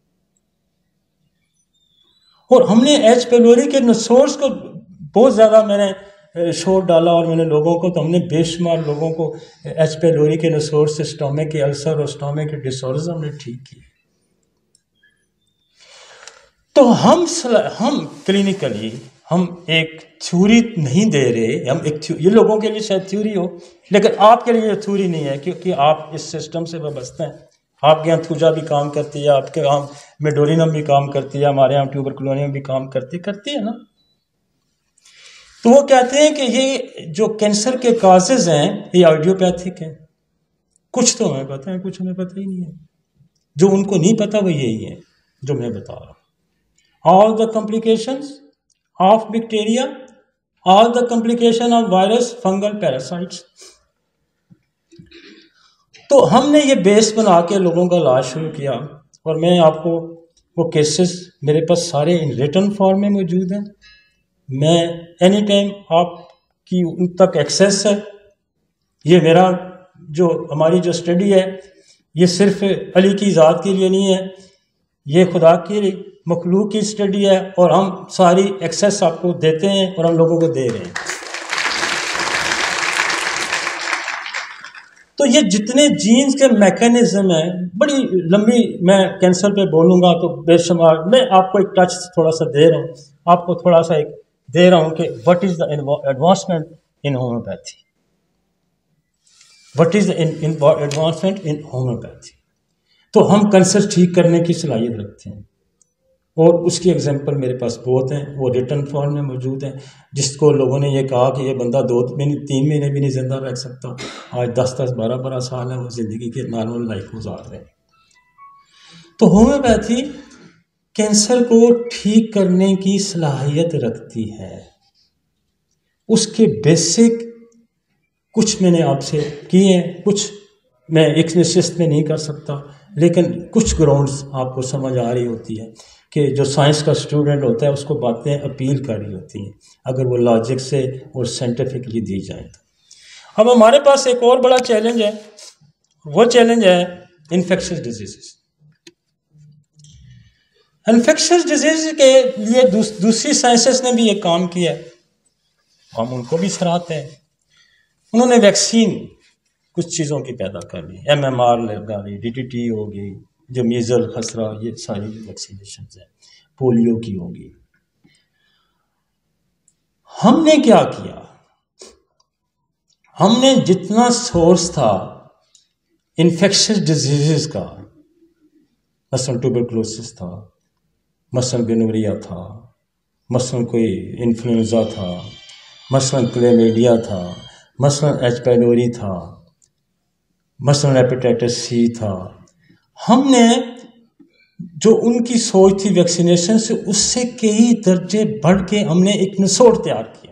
और हमने एच पेलोरी के सोर्स को बहुत ज़्यादा मैंने शोर डाला, और मैंने लोगों को, तो हमने बेशुमार लोगों को एच पेलोरी के सोर्स से स्टोमक के अल्सर और स्टोमक के डिसऑर्डर्स हमने ठीक किए। तो हम हम क्लिनिकली हम एक थ्योरी नहीं दे रहे, हम एक ये लोगों के लिए शायद थ्योरी हो, लेकिन आपके लिए ये थ्योरी नहीं है, क्योंकि आप इस सिस्टम से वाबस्ते हैं। आपके यहाँ थूजा भी काम करती है, आपके यहाँ मेडोरिनम भी काम करती है, हमारे यहाँ ट्यूबरकुलोनियम भी काम करती करती है ना। तो वो कहते हैं कि ये जो कैंसर के काजेज हैं ये आइडियोपैथिक हैं। कुछ तो हमें पता है, कुछ हमें पता ही नहीं है। जो उनको नहीं पता वो यही है जो मैं बता रहा हूँ। All the complications of bacteria, all the complication of virus, fungal, parasites. तो हमने ये बेस बना के लोगों का इलाज शुरू किया और मैं आपको वो केसेस मेरे पास सारे इन रिटन फॉर्म में मौजूद हैं। मैं एनी टाइम आपकी उन तक एक्सेस है। ये मेरा जो हमारी जो स्टडी है ये सिर्फ अली की ज़ात के लिए नहीं है, ये खुदा की मखलूक की स्टडी है और हम सारी एक्सेस आपको देते हैं और हम लोगों को दे रहे हैं। तो ये जितने जीन्स के मैकेनिज्म हैं, बड़ी लंबी मैं कैंसर पे बोलूँगा तो बेशुमार, मैं आपको एक टच थोड़ा सा दे रहा हूँ, आपको थोड़ा सा एक दे रहा हूँ कि what is the advancement in homeopathy, what is the advancement in homeopathy. तो हम कैंसर ठीक करने की सलाहियत रखते हैं और उसकी एग्जांपल मेरे पास बहुत हैं, वो रिटन फॉर्म में मौजूद हैं। जिसको लोगों ने ये कहा कि ये बंदा दो महीने तीन महीने भी नहीं जिंदा रह सकता, आज दस दस बारह बारह साल है वो ज़िंदगी के नॉर्मल लाइफ गुजार रहे हैं। तो होम्योपैथी कैंसर को ठीक करने की सलाहियत रखती है। उसके बेसिक कुछ मैंने आपसे किए हैं, कुछ मैं एक निश्चित में नहीं कर सकता, लेकिन कुछ ग्राउंड्स आपको समझ आ रही होती है कि जो साइंस का स्टूडेंट होता है उसको बातें अपील कर रही होती हैं अगर वो लॉजिक से और साइंटिफिकली दी जाए तो। अब हमारे पास एक और बड़ा चैलेंज है, वो चैलेंज है इन्फेक्शियस डिजीज़। इन्फेक्शियस डिजीज के लिए दूस, दूसरी साइंसेस ने भी ये काम किया है, हम उनको भी सराहते हैं। उन्होंने वैक्सीन कुछ चीज़ों की पैदा कर ली, एम एम आर लगा ली, डी टी टी हो गई, जो मीजल खसरा, ये सारी वैक्सीनेशन है, पोलियो की होगी। हमने क्या किया, हमने जितना सोर्स था इन्फेक्शियस डिजीज़ का, मसलन ट्यूबरकुलोसिस था, मसलन गोनोरिया था, मसलन कोई इन्फ्लुएंजा था, मसलन क्लेमीडिया था, मसलन एच पाइलोरी था, मसलन हेपेटाइटिस सी था। हमने जो उनकी सोच थी वैक्सीनेशन से, उससे कई दर्जे बढ़ के हमने एक निचोड़ तैयार किया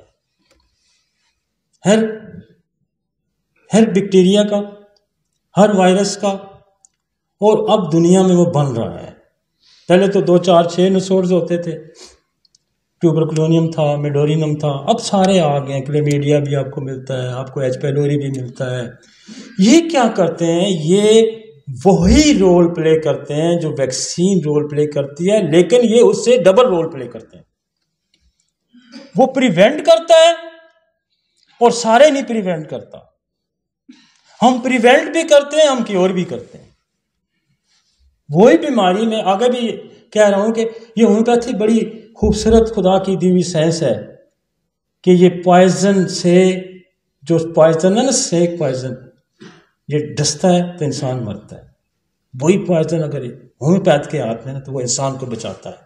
हर हर बैक्टीरिया का, हर वायरस का, और अब दुनिया में वो बन रहा है। पहले तो दो चार छः निचोड़ होते थे, ट्यूबरकुलोनियम था, मेडोरिनम था, अब सारे आ गए, क्लेमीडिया भी आपको मिलता है, आपको एच पाइलोरी भी मिलता है। ये क्या करते हैं, ये वही रोल प्ले करते हैं जो वैक्सीन रोल प्ले करती है, लेकिन ये उससे डबल रोल प्ले करते हैं। वो प्रिवेंट करता है और सारे नहीं प्रिवेंट करता। हम प्रिवेंट भी करते हैं, हम क्योर भी करते हैं। वही बीमारी में आगे भी कह रहा हूं कि ये होम्योपैथी बड़ी खूबसूरत खुदा की दी हुई साइंस है कि ये पॉइजन से, जो पॉइजन है ना, स्नेक पॉइजन, ये डसता है तो इंसान मरता है। वही पॉइजन अगर होम्योपैथ के हाथ में ना, तो वो इंसान को बचाता है,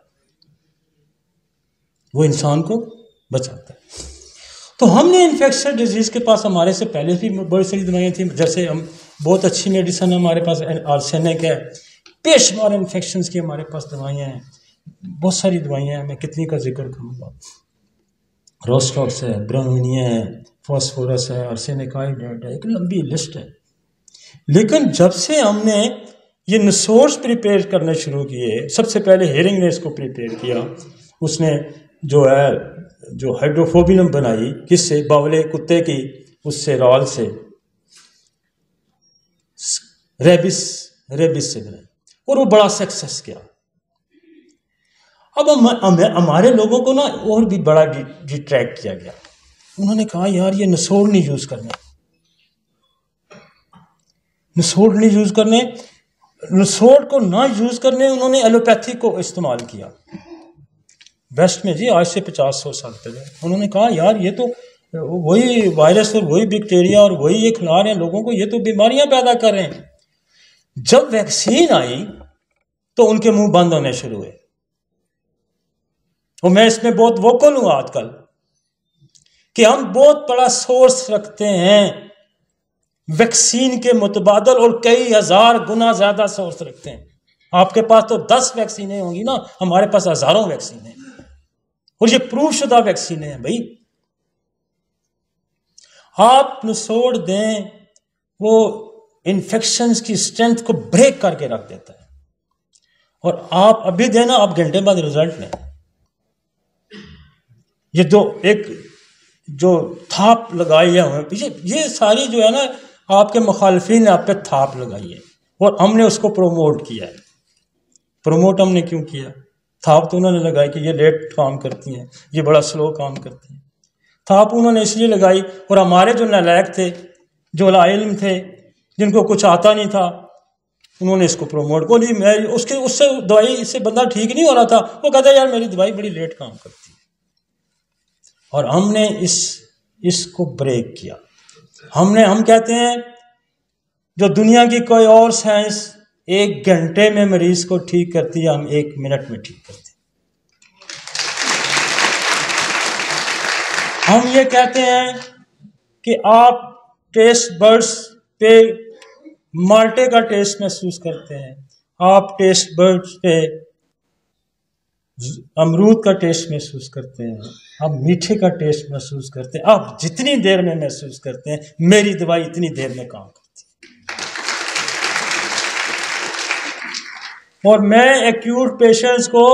वो इंसान को बचाता है। तो हमने इन्फेक्शियस डिजीज के पास, हमारे से पहले भी बड़ी सारी दवाइयाँ थी, जैसे हम बहुत अच्छी मेडिसिन है हमारे पास, आर्सेनिक है, बेशुमार इन्फेक्शंस की हमारे पास दवाइयाँ हैं, बहुत सारी दवाइयाँ हैं, मैं कितनी का जिक्र करूँगा। रोस्टॉक्स है, ब्रोमीनिया है, फॉस्फोरस है, आर्सेनिक हाइड्रेट है, एक लंबी लिस्ट है। लेकिन जब से हमने ये निसोर्स प्रिपेयर करने शुरू किए, सबसे पहले हेरिंग ने इसको प्रिपेयर किया, उसने जो है जो हाइड्रोफोबियम बनाई, किससे, बावले कुत्ते की, उससे रॉल से, रेबिस रेबिस से बनाई, और वो बड़ा सक्सेस किया। अब हम, हम, हमारे लोगों को ना और भी बड़ा डिट्रैक्ट किया गया। उन्होंने कहा यार ये निसोड़ नहीं यूज करने, निसोड़ नहीं यूज करने, निसोड़ को ना यूज करने उन्होंने एलोपैथी को इस्तेमाल किया वेस्ट में जी, आज से पचास सौ साल पहले। उन्होंने कहा यार ये तो वही वायरस और वही बैक्टीरिया और वही ये खिला रहे हैं लोगों को, ये तो बीमारियां पैदा कर रहे हैं। जब वैक्सीन आई तो उनके मुंह बंद होने शुरू हुए, और मैं इसमें बहुत वोकल हूं आजकल कि हम बहुत बड़ा सोर्स रखते हैं वैक्सीन के मुतबादल, और कई हजार गुना ज्यादा सोर्स रखते हैं। आपके पास तो दस वैक्सीनें होंगी ना, हमारे पास हजारों वैक्सीनें, और ये प्रूव शुदा वैक्सीनें हैं भाई। आप निचोड़ दें, वो इन्फेक्शंस की स्ट्रेंथ को ब्रेक करके रख देता है, और आप अभी देना, आप घंटे बाद रिजल्ट लें। ये दो एक जो थाप लगाई है हमें पीछे, ये सारी जो है ना आपके मुखालफिन ने आप पे थाप लगाई है, और हमने उसको प्रोमोट किया है। प्रोमोट हमने क्यों किया? थाप तो उन्होंने लगाई कि ये लेट काम करती हैं, ये बड़ा स्लो काम करती हैं। थाप उन्होंने इसलिए लगाई, और हमारे जो नालायक थे, जो लाइल्म थे, जिनको कुछ आता नहीं था, उन्होंने इसको प्रोमोट को नहीं। मैं उसके उससे दवाई इससे बंदा ठीक नहीं हो रहा था, वो कहता यार मेरी दवाई बड़ी लेट काम करती है, और हमने इस इसको ब्रेक किया। हमने हम कहते हैं जो दुनिया की कोई और साइंस एक घंटे में मरीज को ठीक करती है, हम एक मिनट में ठीक करते हैं। हम ये कहते हैं कि आप टेस्ट बर्ड्स पे माल्टे का टेस्ट महसूस करते हैं, आप टेस्ट बर्ड्स पे अमरूद का टेस्ट महसूस करते हैं, आप मीठे का टेस्ट महसूस करते हैं। आप जितनी देर में महसूस करते हैं, मेरी दवाई इतनी देर में काम करती है। और मैं एक्यूट पेशेंट्स को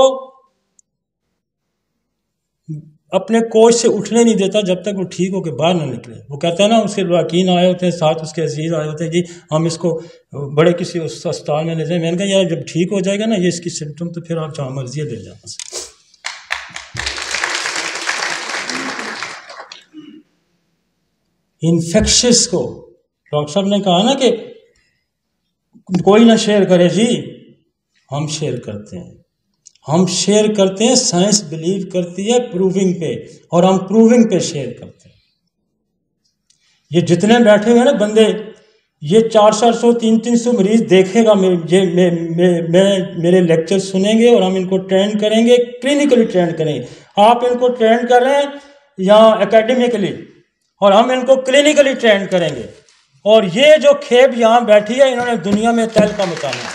अपने कोच से उठने नहीं देता जब तक वो ठीक होकर बाहर ना निकले। वो कहता है ना, उसके वाकीन आए होते हैं, साथ उसके अजीज आए होते हैं, जी हम इसको बड़े किसी अस्पताल में ले जाए। मैंने कहा यार जब ठीक हो जाएगा ना ये इसकी सिम्टम, तो फिर आप जहाँ मर्जी ले जाना। इन्फेक्शस को डॉक्टर साहब ने कहा ना कि कोई ना शेयर करे, जी हम शेयर करते हैं, हम शेयर करते हैं। साइंस बिलीव करती है प्रूविंग पे, और हम प्रूविंग पे शेयर करते हैं। ये जितने बैठे हुए हैं ना बंदे, ये चार चार सौ तीन तीन सौ मरीज देखेगा, मेरे ये मे, मे, मे, मेरे लेक्चर सुनेंगे, और हम इनको ट्रेन करेंगे, क्लिनिकली ट्रेन करेंगे। आप इनको ट्रेन कर रहे हैं या एकेडमिकली, और हम इनको क्लिनिकली ट्रेन करेंगे। और ये जो खेप यहाँ बैठी है, इन्होंने दुनिया में तहलका मचाना।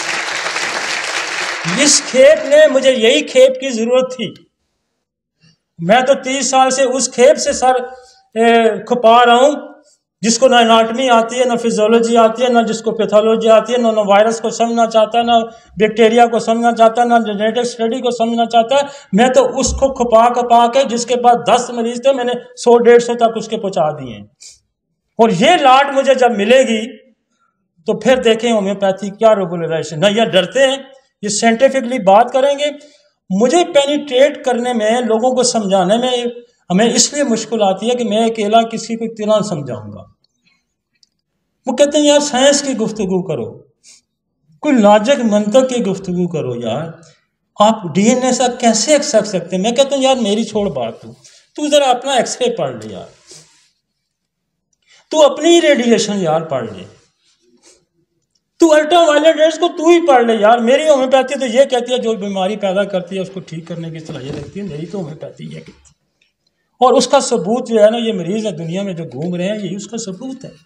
इस खेप ने, मुझे यही खेप की जरूरत थी। मैं तो तीस साल से उस खेप से सर खपा रहा हूं, जिसको ना एनाटमी आती है, ना फिजियोलॉजी आती है, ना जिसको पैथोलॉजी आती है, ना ना वायरस को समझना चाहता, ना बैक्टीरिया को समझना चाहता, ना जेनेटिक स्टडी को समझना चाहता। मैं तो उसको खपा खपा के, जिसके पास दस मरीज थे, मैंने सौ डेढ़ सौ तक उसके पहुंचा दिए। और ये लाट मुझे जब मिलेगी तो फिर देखें होम्योपैथी क्या रेगुलराइजेशन। ना ये डरते हैं, ये साइंटिफिकली बात करेंगे। मुझे पेनिट्रेट करने में, लोगों को समझाने में हमें इसलिए मुश्किल आती है कि मैं अकेला किसी को कितना समझाऊंगा। वो कहते हैं यार साइंस की गुफ्तगू करो, कोई लॉजिक मंतक की गुफ्तगू करो यार, आप डीएनए सा कैसे एक्सेप्ट सकते हैं। मैं कहता हूँ यार मेरी छोड़ बात, तू तू जरा अपना एक्सरे पढ़ ले यार, तू अपनी रेडिएशन यार पढ़ ले, तू अल्ट्रावायलेट रेज को तू ही पढ़ ले यार। मेरी होम्योपैथी तो ये कहती है जो बीमारी पैदा करती है उसको ठीक करने की सलाहियत रखती है। मेरी तो होम्योपैथी ये कहती है, और उसका सबूत जो है ना, ये मरीज है दुनिया में जो घूम रहे हैं, यही उसका सबूत है।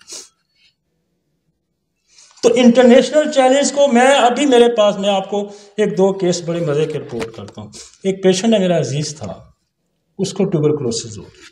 तो इंटरनेशनल चैलेंज को मैं अभी मेरे पास, मैं आपको एक दो केस बड़े मजे के रिपोर्ट करता हूँ। एक पेशेंट है मेरा अजीज था, उसको ट्यूबरकुलोसिस होगी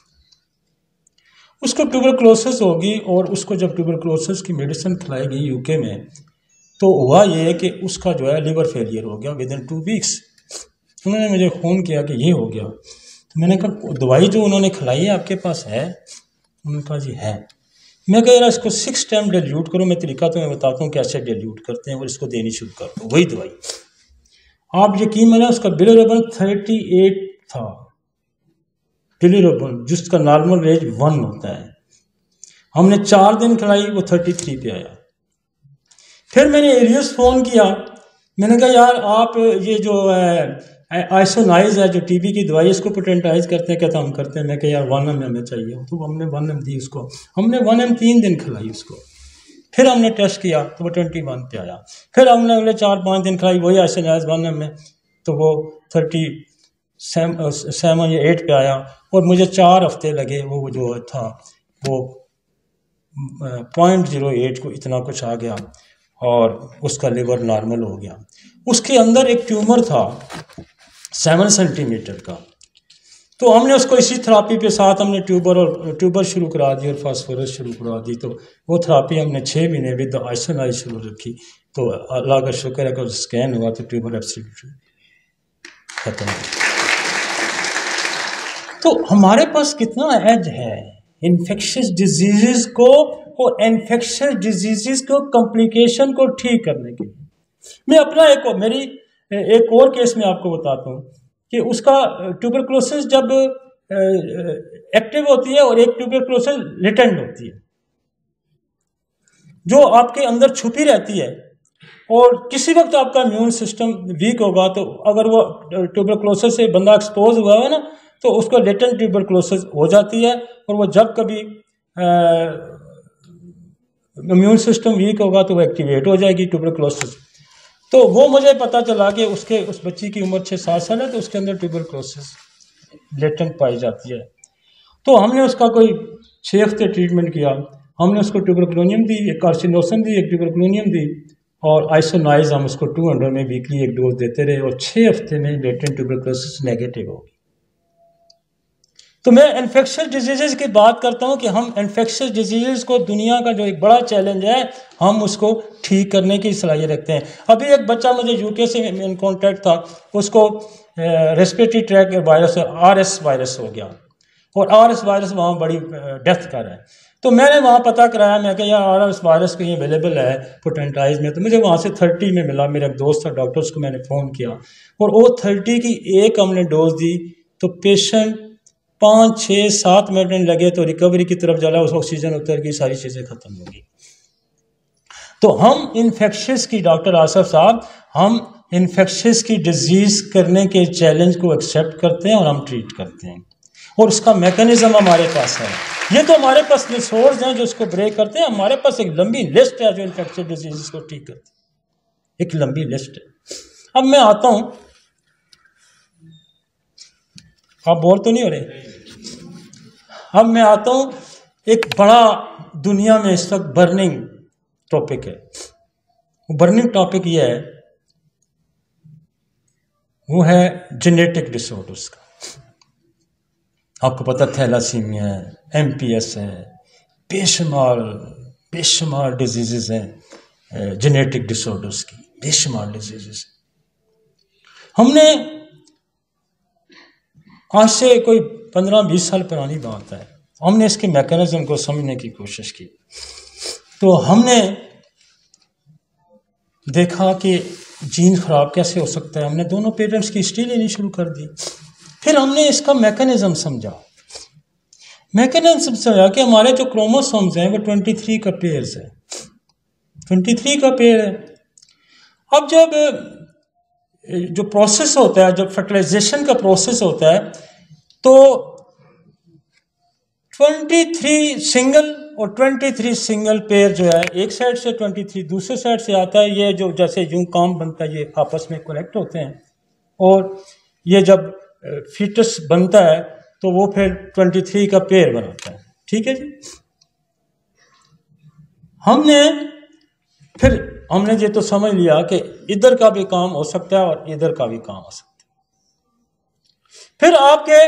उसको ट्यूबरकुलोसिस होगी और उसको जब ट्यूबरकुलोसिस की मेडिसिन खिलाई गई यूके में, तो हुआ ये कि उसका जो है लिवर फेलियर हो गया विद इन टू वीक्स। उन्होंने मुझे फ़ोन किया कि ये हो गया। तो मैंने कहा दवाई जो उन्होंने खिलाई है आपके पास है? उन्होंने कहा जी है। मैं कह रहा इसको सिक्स टाइम डिल्यूट करो, मैं तरीका तो मैं बताता हूँ कैसे डिल्यूट करते हैं, और इसको देनी शुरू कर दो वही दवाई। आप यकीन माने उसका बिलिरुबिन थर्टी एट था, बिलिरुबिन जिसका नॉर्मल रेंज वन होता है। हमने चार दिन खिलाई, वो थर्टी थ्री पे आया। फिर मैंने एरियस फ़ोन किया, मैंने कहा यार आप ये जो आइसोनाइज है जो टीबी की दवाई, इसको पोटेंटाइज करते हैं? कहता हम करते हैं। मैं कहा यार वन एम हमें चाहिए। तो हमने वन एम दी उसको, हमने वन एम तीन दिन खिलाई उसको। फिर हमने टेस्ट किया तो वो ट्वेंटी वन पे आया। फिर हमने अगले चार पाँच दिन खिलाई वही आइसोनाइज वन एम में, तो वो थर्टी सेवन सेवन या एट पे आया और मुझे चार हफ्ते लगे वो जो था वो पॉइंट जीरो एट को इतना कुछ आ गया और उसका लिवर नॉर्मल हो गया। उसके अंदर एक ट्यूमर था सेवन सेंटीमीटर का, तो हमने उसको इसी थेरापी पे साथ हमने ट्यूबर और ट्यूबर शुरू करा दी और फास्फोरस शुरू करा दी। तो वो थेरापी हमने छः महीने विद आइसोनाइज शुरू रखी। तो अल्लाह का शुक्र है कि स्कैन हुआ तो ट्यूबर एब्सोल्युटली खत्म। तो हमारे पास कितना एज है इन्फेक्शियस डिजीजेस को और इन्फेक्शियस डिजीजेस को कॉम्प्लिकेशन को ठीक करने के लिए। मैं अपना एक मेरी एक और केस में आपको बताता हूँ कि उसका ट्यूबरक्लोसिस जब एक्टिव होती है और एक ट्यूबरक्लोसिस रिटेंड होती है जो आपके अंदर छुपी रहती है, और किसी वक्त आपका इम्यून सिस्टम वीक होगा तो अगर वो ट्यूबरक्लोसिस से बंदा एक्सपोज हुआ है ना तो उसको लेटेंट ट्यूबरक्लोसिस हो जाती है, और वो जब कभी इम्यून सिस्टम वीक होगा तो वो एक्टिवेट हो जाएगी ट्यूबरक्लोसिस। तो वो मुझे पता चला कि उसके उस बच्ची की उम्र छः सात साल है तो उसके अंदर ट्यूबरक्लोसिस लेटेंट पाई जाती है। तो हमने उसका कोई छः हफ्ते ट्रीटमेंट किया। हमने उसको ट्यूबरक्लोनियम दी, एक कार्सिनोसन दी, एक ट्यूबरक्लोनियम दी और आइसोनाइज हम उसको टू हंड्रेड में वीकली एक डोज देते रहे और छः हफ्ते में लेटेंट ट्यूबरक्लोसिस नेगेटिव होगी। तो मैं इन्फेक्शियस डिजीज़ की बात करता हूँ कि हम इन्फेक्शियस डिजीज़ को दुनिया का जो एक बड़ा चैलेंज है हम उसको ठीक करने की सलाहियत रखते हैं। अभी एक बच्चा मुझे यूके से इन कॉन्टैक्ट था, उसको respiratory tract virus R S virus हो गया और आर एस वायरस वहाँ बड़ी डेथ कर है। तो मैंने वहाँ पता कराया, मैं कहा यार आर एस वायरस कहीं अवेलेबल है पोटेंटाइज में, तो मुझे वहाँ से थर्टी में मिला। मेरा एक दोस्त था डॉक्टर, उसको मैंने फ़ोन किया और वो थर्टी की एक हमने डोज दी तो पेशेंट पाँच छः सात मिनट लगे तो रिकवरी की तरफ जाला, उस ऑक्सीजन उतर गई, सारी चीज़ें ख़त्म हो गई। तो हम इन्फेक्शियस की डॉक्टर आसफ साहब हम इन्फेक्शियस की डिजीज़ करने के चैलेंज को एक्सेप्ट करते हैं और हम ट्रीट करते हैं और उसका मैकेनिज्म हमारे पास है। ये तो हमारे पास रिसोर्स हैं जो उसको ब्रेक करते हैं। हमारे पास एक लंबी लिस्ट है जो इन्फेक्शियस डिजीज़ को ठीक करते हैं, एक लंबी लिस्ट है। अब मैं आता हूँ, आप बोर तो नहीं हो रहे? अब मैं आता हूँ, एक बड़ा दुनिया में इस वक्त बर्निंग टॉपिक है। वो बर्निंग टॉपिक ये है, वो है जेनेटिक डिसऑर्डर्स का। आपको पता थैलासीमिया है, एम पी एस है, बेशुमार बेशुमार डिजीज़ हैं जेनेटिक डिसऑर्डर्स की, बेशुमार डिजीज़। हमने आज से कोई पंद्रह बीस साल पुरानी बात है, हमने इसके मैकेनिज्म को समझने की कोशिश की। तो हमने देखा कि जीन खराब कैसे हो सकता है। हमने दोनों पेरेंट्स की हिस्ट्री लेनी शुरू कर दी। फिर हमने इसका मैकेनिज्म समझा। मैकेनिज्म समझा कि हमारे जो क्रोमोसोम्स हैं वो तेईस का पेयर्स है, तेईस का पेयर है। अब जब जो प्रोसेस होता है, जब फर्टिलाइजेशन का प्रोसेस होता है तो तेईस सिंगल और तेईस सिंगल पेयर जो है एक साइड से तेईस दूसरे साइड से आता है। ये जो जैसे यूं काम बनता है, ये आपस में कनेक्ट होते हैं और ये जब फीटस बनता है तो वो फिर तेईस का पेयर बनाता है। ठीक है जी। हमने फिर हमने ये तो समझ लिया कि इधर का भी काम हो सकता है और इधर का भी काम हो सकता है। फिर आपके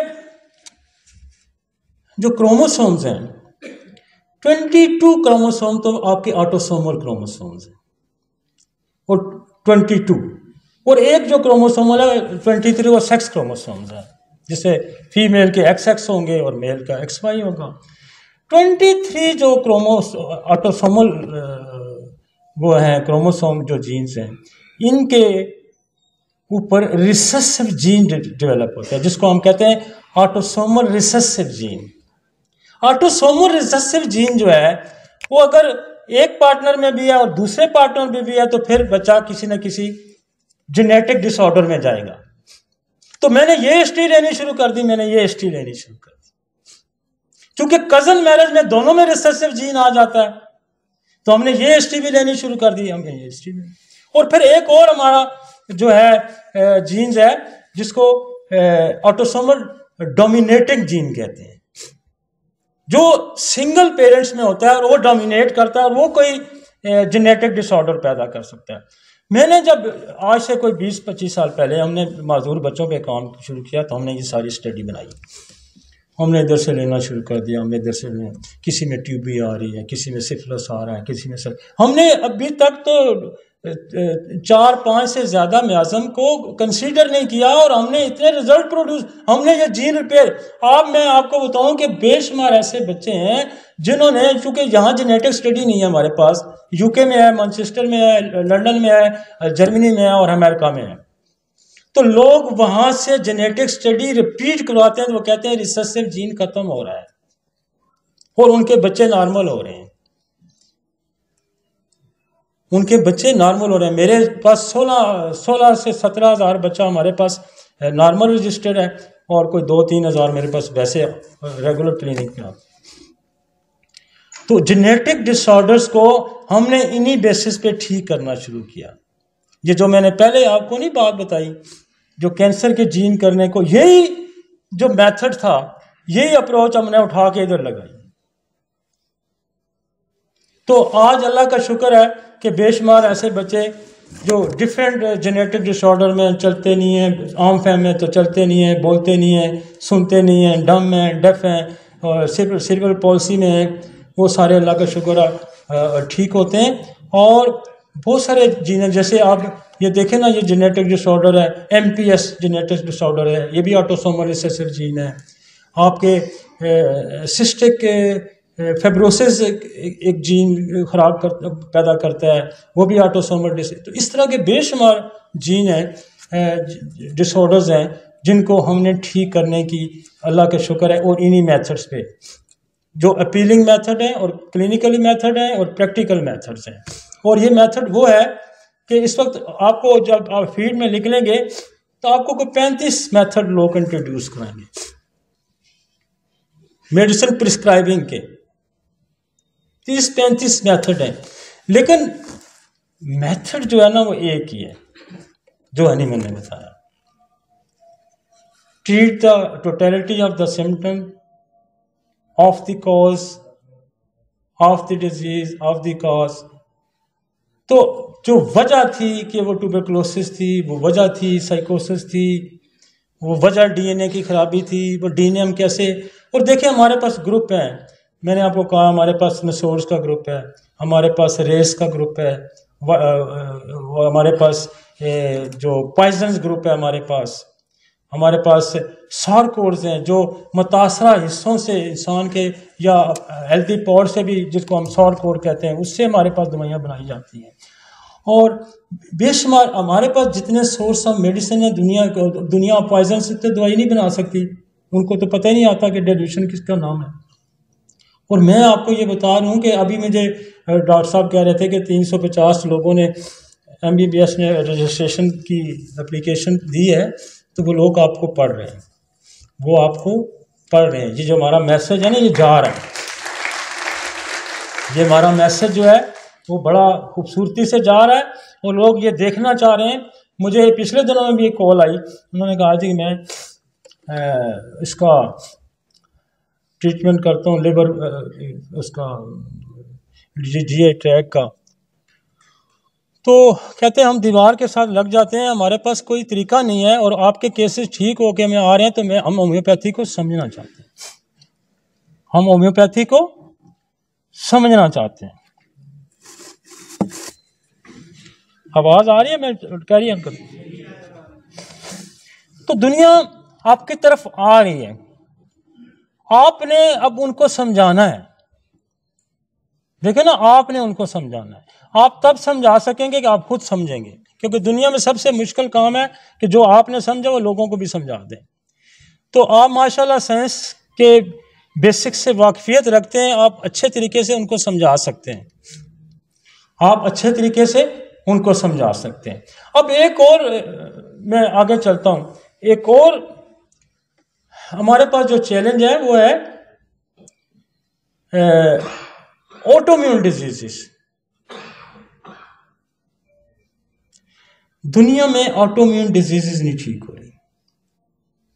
जो क्रोमोसोम्स हैं, बाईस क्रोमोसोम तो आपके ऑटोसोमल क्रोमोसोम्स हैं और बाईस, और एक जो क्रोमोसोम है तेईस वो सेक्स क्रोमोसोम्स है, जिसे फीमेल के एक्स एक्स होंगे और मेल का एक्स वाई होगा। तेईस जो क्रोमोस ऑटोसोमल वो हैं क्रोमोसोम जो जीन्स हैं, इनके ऊपर रिसेसिव जीन डेवलप होता है जिसको हम कहते हैं autosomal recessive gene. Autosomal recessive gene जो है वो अगर एक पार्टनर में भी है और दूसरे पार्टनर में भी है तो फिर बच्चा किसी न किसी जेनेटिक डिसऑर्डर में जाएगा। तो मैंने ये हिस्ट्री लेनी शुरू कर दी मैंने ये हिस्ट्री लेनी शुरू कर दी क्योंकि कजन मैरिज में दोनों में रिसेसिव जीन आ जाता है, तो हमने ये हिस्ट्री भी लेनी शुरू कर दी। हमने ये हिस्ट्री भी, और फिर एक और हमारा जो है जीन्स है जिसको ऑटोसोमल डोमिनेटिंग जीन कहते हैं, जो सिंगल पेरेंट्स में होता है और वो डोमिनेट करता है और वो कोई जेनेटिक डिसऑर्डर पैदा कर सकता है। मैंने जब आज से कोई बीस पच्चीस साल पहले हमने माजूर बच्चों पे काम शुरू किया तो हमने ये सारी स्टडी बनाई। हमने इधर से लेना शुरू कर दिया, हमने इधर से लेना, किसी में ट्यूबी आ रही है, किसी में सिफिलिस आ रहा है, किसी में सर। हमने अभी तक तो चार पांच से ज्यादा म्याज़म को कंसीडर नहीं किया और हमने इतने रिजल्ट प्रोड्यूस, हमने ये जीन रिपेयर। अब मैं आपको बताऊं कि बेशुमार ऐसे बच्चे हैं जिन्होंने, चूंकि यहाँ जेनेटिक स्टडी नहीं है हमारे पास, यूके में है, मैनचेस्टर में है, लंदन में है, जर्मनी में है और अमेरिका में है, तो लोग वहां से जेनेटिक स्टडी रिपीट करवाते हैं तो वो कहते हैं रिसेसिव जीन खत्म हो रहा है और उनके बच्चे नॉर्मल हो रहे हैं, उनके बच्चे नॉर्मल हो रहे हैं। मेरे पास सोलह सोलह से सत्रह हजार बच्चा हमारे पास नॉर्मल रजिस्टर्ड है और कोई दो तीन हजार मेरे पास वैसे रेगुलर क्लिनिक में। तो जेनेटिक डिसऑर्डर्स को हमने इन्हीं बेसिस पे ठीक करना शुरू किया। ये जो मैंने पहले आपको नहीं बात बताई, जो कैंसर के जीन करने को, यही जो मेथड था, यही अप्रोच हमने उठा के इधर लगाई। तो आज अल्लाह का शुक्र है कि बेशुमार ऐसे बच्चे जो डिफरेंट जेनेटिक डिसऑर्डर में चलते नहीं हैं, आम फहम में तो चलते नहीं हैं, बोलते नहीं हैं, सुनते नहीं हैं, डम हैं, डेफ हैं और सिर्बल पॉलिसी में है, वो सारे अल्लाह का शुक्र है ठीक होते हैं। और बहुत सारे जीन, जैसे आप ये देखें ना, ये जेनेटिक डिसऑर्डर है, M P S genetic disorder है, ये भी ऑटोसोमल रिसेसिव जीन है। आपके सिस्टिक फेब्रोसिस एक जीन खराब कर पैदा करता है, वो भी ऑटोसोमल डिस। तो इस तरह के बेशुमार जीन हैं, डिसऑर्डर्स हैं, जिनको हमने ठीक करने की अल्लाह का शुक्र है। और इन्हीं मेथड्स पे, जो अपीलिंग मेथड है और क्लिनिकली मेथड है और प्रैक्टिकल मेथड्स हैं। और ये मेथड वो है कि इस वक्त आपको जब आप फीड में लिख लेंगे तो आपको कोई पैंतीस मेथड लोग इंट्रोड्यूस कराएंगे मेडिसिन प्रिस्क्राइबिंग के, तीस पैंतीस मेथड हैं, लेकिन मेथड जो है ना वो एक ही है जो हनी मैंने बताया। Treat the totality of the symptom of the cause of the disease of the cause. तो जो वजह थी कि वो ट्यूबरकुलोसिस थी, वो वजह थी साइकोसिस थी, वो वजह डीएनए की खराबी थी, वो डीएनए हम कैसे। और देखिए हमारे पास ग्रुप हैं, मैंने आपको कहा हमारे पास नसोर्स का ग्रुप है, हमारे पास रेस का ग्रुप है, हमारे पास जो पॉइजन्स ग्रुप है, हमारे पास हमारे पास सार्कोड्स हैं जो मुतासरा हिस्सों से इंसान के या हेल्दी पॉड से भी, जिसको हम सार्कोड कहते हैं, उससे हमारे पास दवाइयाँ बनाई जाती हैं। और बेशुमार हमारे पास जितने सोर्स ऑफ मेडिसिन है, दुनिया दुनिया पॉइजन से तो दवाई नहीं बना सकती, उनको तो पता ही नहीं आता कि डिल्यूशन किसका नाम है। और मैं आपको ये बता रहा हूँ कि अभी मुझे डॉक्टर साहब कह रहे थे कि तीन सौ पचास लोगों ने एम बी बी एस ने रजिस्ट्रेशन की एप्लीकेशन दी है, तो वो लोग आपको पढ़ रहे हैं, वो आपको पढ़ रहे हैं। ये जो हमारा मैसेज है ना, ये जा रहा है, ये हमारा मैसेज जो है वो बड़ा खूबसूरती से जा रहा है और लोग ये देखना चाह रहे हैं। मुझे पिछले दिनों में भी एक कॉल आई, उन्होंने कहा थी मैं आ, इसका ट्रीटमेंट करता हूँ, लिवर उसका जी आई ट्रैक का। तो कहते हैं हम दीवार के साथ लग जाते हैं, हमारे पास कोई तरीका नहीं है और आपके केसेस ठीक होके में आ रहे हैं, तो मैं हम होम्योपैथी को समझना चाहते हैं, हम होम्योपैथी को समझना चाहते हैं। आवाज आ रही है, मैं कैरी ऑन करूं। तो दुनिया आपकी तरफ आ रही है, आपने अब उनको समझाना है। देखिए ना, आपने उनको समझाना है। आप तब समझा सकेंगे कि आप खुद समझेंगे, क्योंकि दुनिया में सबसे मुश्किल काम है कि जो आपने समझा वो लोगों को भी समझा दें। तो आप माशाल्लाह साइंस के बेसिक्स से वाकफियत रखते हैं, आप अच्छे तरीके से उनको समझा सकते हैं, आप अच्छे तरीके से उनको समझा सकते हैं। अब एक और मैं आगे चलता हूं, एक और हमारे पास जो चैलेंज है वो है ऑटोइम्यून डिजीजेस। दुनिया में ऑटोइम्यून डिजीजेस नहीं ठीक हो रही।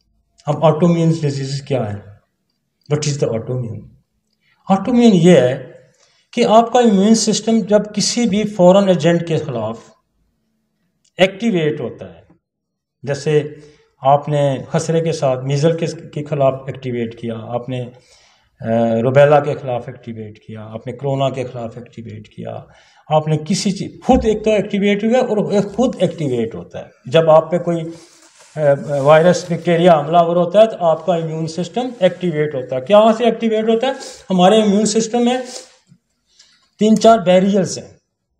अब ऑटोइम्यून डिजीज क्या है? What is the autoimmune? Autoimmune ये है कि आपका इम्यून सिस्टम जब किसी भी फॉरेन एजेंट के खिलाफ एक्टिवेट होता है, जैसे आपने खसरे के साथ मीजल के, के खिलाफ एक्टिवेट किया, आपने रुबेला के खिलाफ एक्टिवेट किया, आपने कोरोना के खिलाफ एक्टिवेट किया, आपने किसी चीज खुद एक तो एक्टिवेट हुआ और एक खुद एक्टिवेट होता है। जब आप पे कोई वायरस बैक्टीरिया हमलावर होता है तो आपका इम्यून सिस्टम एक्टिवेट होता है। क्या वहाँ से एक्टिवेट होता है? हमारे इम्यून सिस्टम में तीन चार बैरियर्स हैं।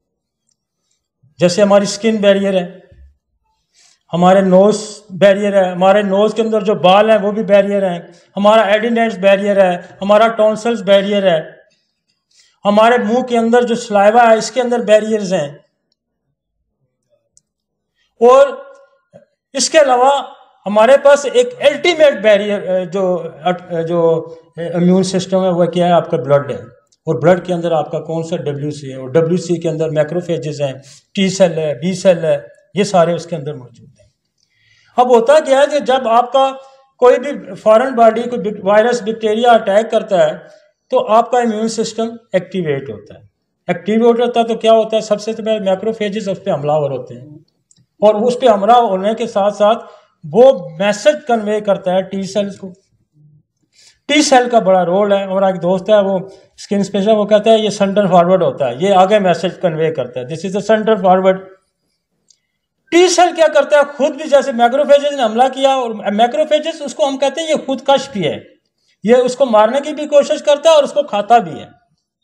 जैसे हमारी स्किन बैरियर है, हमारे नोज बैरियर है, हमारे नोज के अंदर जो बाल हैं वो भी बैरियर हैं, हमारा एडिनेट्स बैरियर है, हमारा टॉन्सल्स बैरियर है, हमारे मुंह के अंदर जो सलाइवा है इसके अंदर बैरियर्स हैं। और इसके अलावा हमारे पास एक अल्टीमेट बैरियर जो जो इम्यून सिस्टम है वो क्या है? आपका ब्लड है। और ब्लड के अंदर आपका कौन सा? डब्ल्यू सी है। और डब्ल्यू सी के अंदर मैक्रोफेजेस हैं, टी सेल है, बी सेल है, ये सारे उसके अंदर मौजूद हैं। अब होता क्या है कि जब आपका कोई भी फॉरेन बॉडी को वायरस बैक्टीरिया अटैक करता है तो आपका इम्यून सिस्टम एक्टिवेट होता है। एक्टिवेट होता है तो क्या होता है? सबसे पहले मैक्रोफेजेस उस पर हमलावर होते हैं और उस पर हमला होने के साथ साथ वो मैसेज कन्वे करता है टी सेल्स को। टी सेल का बड़ा रोल है। हमारा एक दोस्त है वो स्किन स्पेशलिस्ट, वो कहता है ये सेंटर फॉरवर्ड होता है, ये आगे मैसेज कन्वे करता है, this is the centre forward. T cell क्या करता है? खुद भी जैसे मैक्रोफेजेस ने हमला किया, और मैक्रोफेजेस उसको हम कहते हैं ये खुदकश भी है, ये उसको मारने की भी कोशिश करता है और उसको खाता भी है।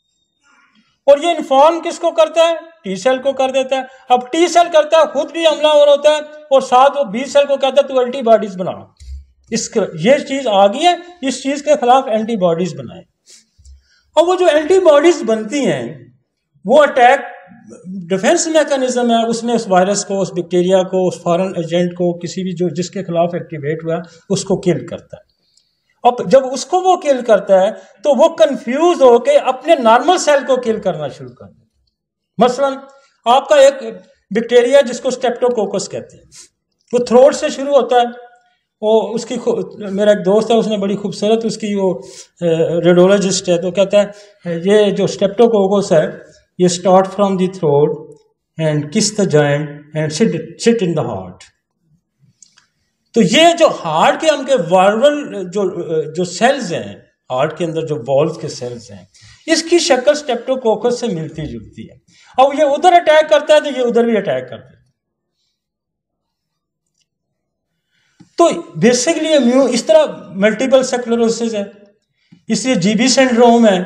और ये इन्फॉर्म किसको करता है? टी सेल को कर देता है। अब टी सेल करता है खुद भी हमला हो होता है और साथ वो बी सेल को कहता है तू एंटीबॉडीज बना। इस ये चीज आ गई है, इस चीज के खिलाफ एंटीबॉडीज बनाए। और वो जो एंटीबॉडीज बनती हैं वो अटैक डिफेंस मैकेनिज्म है, उसमें उस वायरस को, उस बैक्टीरिया को, उस फॉरेन एजेंट को, किसी भी जो जिसके खिलाफ एक्टिवेट हुआ उसको किल करता है। अब जब उसको वो किल करता है तो वो कंफ्यूज होके अपने नॉर्मल सेल को किल करना शुरू कर देता है। मसलन आपका एक बैक्टीरिया जिसको स्टेप्टोकोकस कहते हैं, वो थ्रोट से शुरू होता है। वो उसकी मेरा एक दोस्त है, उसने बड़ी खूबसूरत उसकी वो रेडियोलॉजिस्ट है, तो कहता है ये जो स्टेप्टोकोकस है ये start from the throat and kiss the joint and sit sit in the heart. तो ये जो हार्ट के हमके वाल्वल जो जो सेल्स हैं, हार्ट के अंदर जो वॉल्व के सेल्स हैं, इसकी शक्ल स्टेप्टोकोकस से मिलती जुलती है। अब ये उधर अटैक करता है तो ये उधर भी अटैक करता है। तो बेसिकली इम्यून इस तरह मल्टीपल स्क्लेरोसिस है, इसलिए जीबी सिंड्रोम है।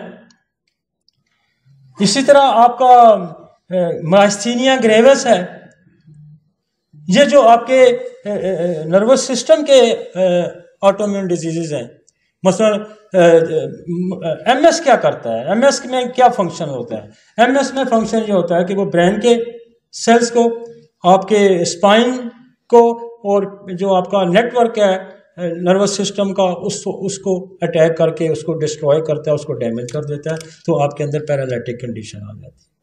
इसी तरह आपका माइस्थीनिया ग्रेविस है। ये जो आपके नर्वस सिस्टम के ऑटोइम्यून डिजीजेज हैं। मसलन एमएस क्या करता है? एमएस में क्या फंक्शन होता है? एमएस में फंक्शन ये होता है कि वो ब्रेन के सेल्स को, आपके स्पाइन को, और जो आपका नेटवर्क है नर्वस सिस्टम का, उसको उसको अटैक करके उसको डिस्ट्रॉय करता है, उसको डैमेज कर देता है, तो आपके अंदर पैरालिटिक कंडीशन आ जाती है।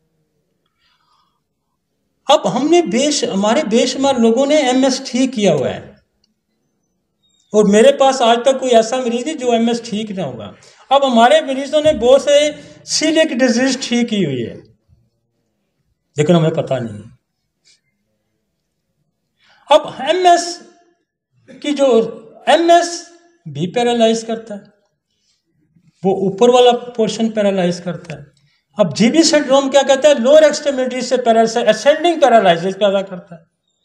अब हमने बेश हमारे बेशुमार लोगों ने एमएस ठीक किया हुआ है, और मेरे पास आज तक कोई ऐसा मरीज नहीं जो एमएस ठीक ना होगा। अब हमारे मरीजों ने बहुत से सीलियक डिजीज ठीक की हुई है, लेकिन हमें पता नहीं है। अब एमएस की जो एमएस भी पैरालाइज करता है, वो ऊपर वाला पोर्शन पैरालाइज करता है। अब जीबी सिंड्रोम क्या कहता है? लोअर एक्सट्रीमिटी से पैरालाइज, असेंडिंग पैरालाइसिस पैदा करता है।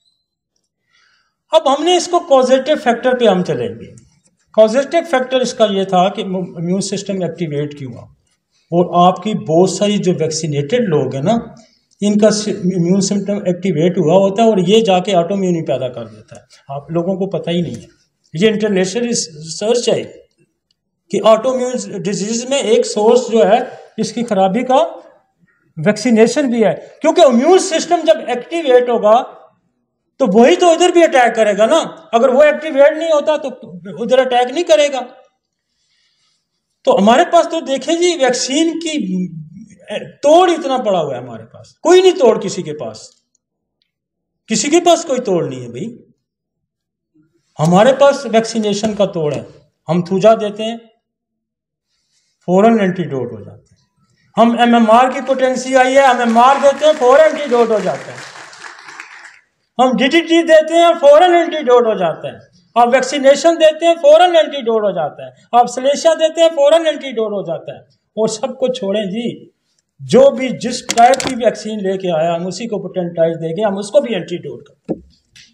अब हमने इसको कॉजेटिव फैक्टर पे हम चलेंगे। कॉजेटिव फैक्टर इसका ये था कि इम्यून सिस्टम एक्टिवेट क्यों हुआ, और आपकी बहुत सारी जो वैक्सीनेटेड लोग हैं ना, इनका इम्यून सिस्टम एक्टिवेट हुआ होता है और ये जाके ऑटोइम्यूनिटी पैदा कर देता है। आप लोगों को पता ही नहीं है। ये इंटरनेशनल रिसर्च है कि ऑटोइम्यून डिजीज में एक सोर्स जो है इसकी खराबी का वैक्सीनेशन भी है, क्योंकि इम्यून सिस्टम जब एक्टिवेट होगा तो वही तो इधर भी अटैक करेगा ना। अगर वो एक्टिवेट नहीं होता तो उधर अटैक नहीं करेगा। तो हमारे पास तो देखें जी, वैक्सीन की तोड़ इतना पड़ा हुआ है हमारे पास, कोई नहीं तोड़ किसी के पास, किसी के पास कोई तोड़ नहीं है भाई। हमारे पास वैक्सीनेशन का तोड़ है, हम थूजा देते हैं फौरन एंटीडोट हो जाते हैं। हम एमएमआर की पोटेंसी आई है, एमएमआर देते हैं फौरन एंटीडोट हो जाता है। हम डीडीटी देते हैं फौरन एंटीडोट हो जाता है। आप वैक्सीनेशन देते हैं फौरन एंटीडोट हो जाता है। आप सलेशिया देते हैं फौरन एंटीडोट हो जाता है। और सबको छोड़ें जी, जो भी जिस टाइप की वैक्सीन लेके आया हम उसी को पोटेंटाइज देके हम उसको भी एंटीडोट करते हैं।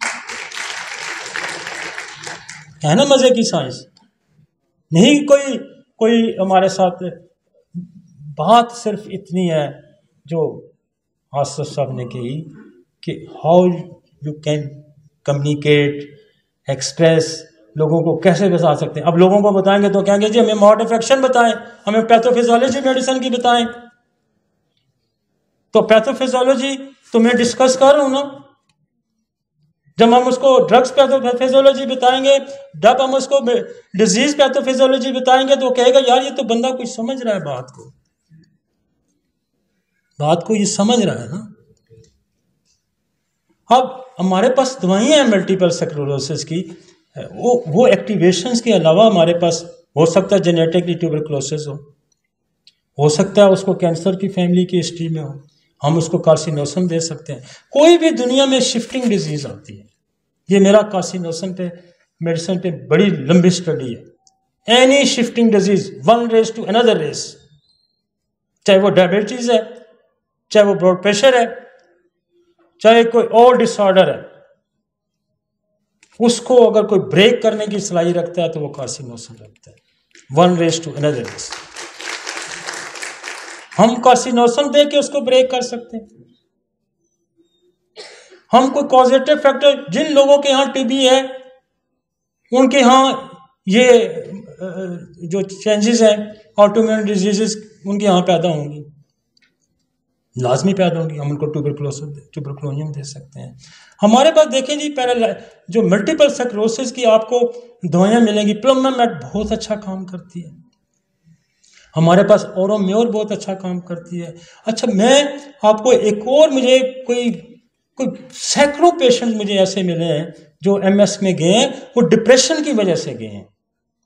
है ना मजे की साइंस? नहीं कोई कोई हमारे साथ बात सिर्फ इतनी है जो आसिफ साहब ने कही कि how you can communicate, express, लोगों को कैसे बता सकते हैं। अब लोगों को बताएंगे तो कहेंगे जी हमें मोड ऑफ एक्शन बताएं, हमें पैथोफिजियोलॉजी मेडिसिन की बताएं। तो पैथोफिजियोलॉजी तो मैं डिस्कस कर रहा हूं ना। जब हम उसको ड्रग्स पैथोफिजियोलॉजी बताएंगे, जब हम उसको डिजीज पैथोफिजियोलॉजी बताएंगे तो कहेगा यार ये तो बंदा कुछ समझ रहा है, बात को बात को ये समझ रहा है ना। अब हमारे पास दवाइयाँ हैं मल्टीपल स्क्लेरोसिस की, वो वो एक्टिवेशंस के अलावा हमारे पास हो सकता है जेनेटिकली ट्यूबरकुलोसिस हो हो सकता है उसको कैंसर की फैमिली की हिस्ट्री में हो, हम उसको कार्सिनोसम दे सकते हैं। कोई भी दुनिया में शिफ्टिंग डिजीज आती है। ये मेरा कार्सिनोसम पे मेडिसिन पे बड़ी लंबी स्टडी है। Any shifting disease one race to another race, चाहे वो डायबिटीज है, चाहे वो ब्लड प्रेशर है, चाहे कोई और डिसऑर्डर है, उसको अगर कोई ब्रेक करने की सलाही रखता है तो वो कार्सिनोसम रखता है। One race to another race, हम कार्सिनोसम दे के उसको ब्रेक कर सकते हैं। हम कोई कॉजेटिव फैक्टर, जिन लोगों के यहाँ टीबी है उनके यहाँ ये जो चेंजेस हैं ऑटोइम्यून डिजीजेस उनके यहाँ पैदा होंगी, लाजमी पैदा होंगी, हम उनको ट्यूबरकुलोसिस ट्यूबरकुलोनियम दे सकते हैं। हमारे पास देखें जी पैराला जो मल्टीपल स्क्लेरोसिस की आपको दवाइयाँ मिलेंगी। प्लम्बामेट बहुत अच्छा काम करती है, हमारे पास ओरोम्योर बहुत अच्छा काम करती है। अच्छा मैं आपको एक और, मुझे कोई कोई सैकड़ों पेशेंट मुझे ऐसे मिले हैं जो एमएस में गए हैं, वो डिप्रेशन की वजह से गए हैं।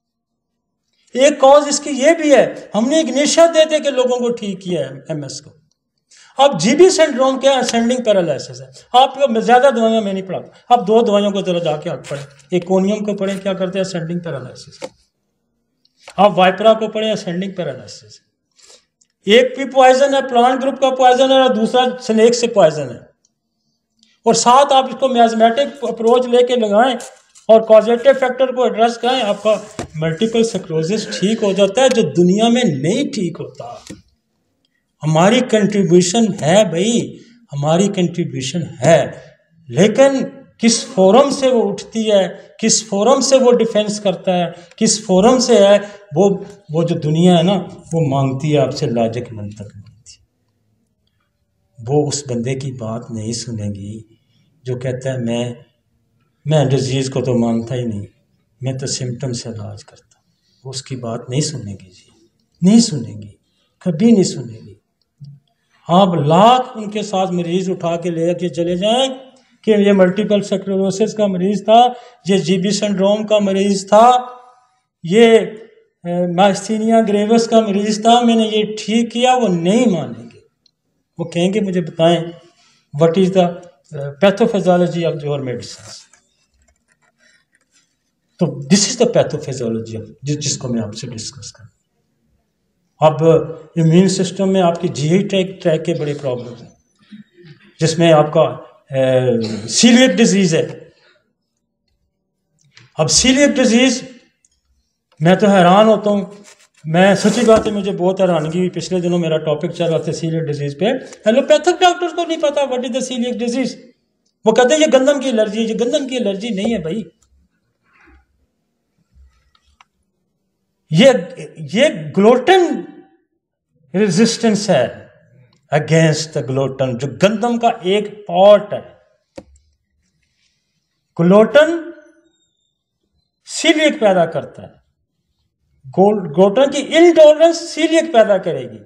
एक कॉज इसकी ये भी है, हमने इग्निशिया दे दे के लोगों को ठीक किया है एमएस को। अब जीबी सिंड्रोम क्या है? असेंडिंग पैरालिसिस है। आप ज्यादा दवाइयां मैं नहीं पढ़ाता, आप दो दवाइयों को जरा जाके आप पढ़ें। एक कोनियम को पढ़ें, क्या करते हैं? Ascending paralysis. आप वाइपरा को पढ़ें, असेंडिंग पैरालिसिस। एक भी पॉइजन है, प्लांट ग्रुप का पॉइजन है, और दूसरा स्नेक से पॉइजन है। और साथ आप इसको मियाज़मेटिक अप्रोच लेके लगाएं और कॉजेटिव फैक्टर को एड्रेस करें, आपका मल्टीपल स्क्लेरोसिस ठीक हो जाता है, जो दुनिया में नहीं ठीक होता। हमारी कंट्रीब्यूशन है भाई, हमारी कंट्रीब्यूशन है, लेकिन किस फोरम से वो उठती है, किस फोरम से वो डिफेंस करता है, किस फोरम से है, वो वो जो दुनिया है ना, वो मांगती है आपसे लॉजिक मंतक मांगती है। वो उस बंदे की बात नहीं सुनेगी जो कहता है मैं मैं डिजीज़ को तो मानता ही नहीं, मैं तो सिम्टम से इलाज करता हूँ। वो उसकी बात नहीं सुनेगी जी, नहीं सुनेगी, कभी नहीं सुनेगी। आप लाख उनके साथ मरीज उठा के ले के चले जाएं कि ये मल्टीपल स्क्लेरोसिस का मरीज था, ये जीबी सिंड्रोम का मरीज था, ये माइस्थीनिया ग्रेविस का मरीज था, मैंने ये ठीक किया, वो नहीं मानेंगे। वो कहेंगे मुझे बताएं what is the pathophysiology of your medicine. तो this is the pathophysiology of जिसको मैं आपसे डिस्कस कर। अब इम्यून सिस्टम में आपकी जीआई ट्रैक ट्रैक के बड़े प्रॉब्लम हैं, जिसमें आपका सीलिएक डिजीज है। अब सीलिएक डिजीज, मैं तो हैरान होता हूँ, मैं सच्ची बात है, मुझे बहुत हैरानगी हुई। पिछले दिनों मेरा टॉपिक चल रहा था सीलिएक डिजीज पे। एलोपैथिक डॉक्टर्स को नहीं पता what is the coeliac disease. वो कहते हैं ये गंदम की एलर्जी है। ये गंदम की एलर्जी नहीं है भाई, ये ये ग्लूटेन रेजिस्टेंस है अगेंस्ट द ग्लूटेन, जो गंदम का एक पार्ट है। ग्लूटेन सीलिएक पैदा करता है, ग्लूटेन की इनटॉलरेंस सीलिएक पैदा करेगी।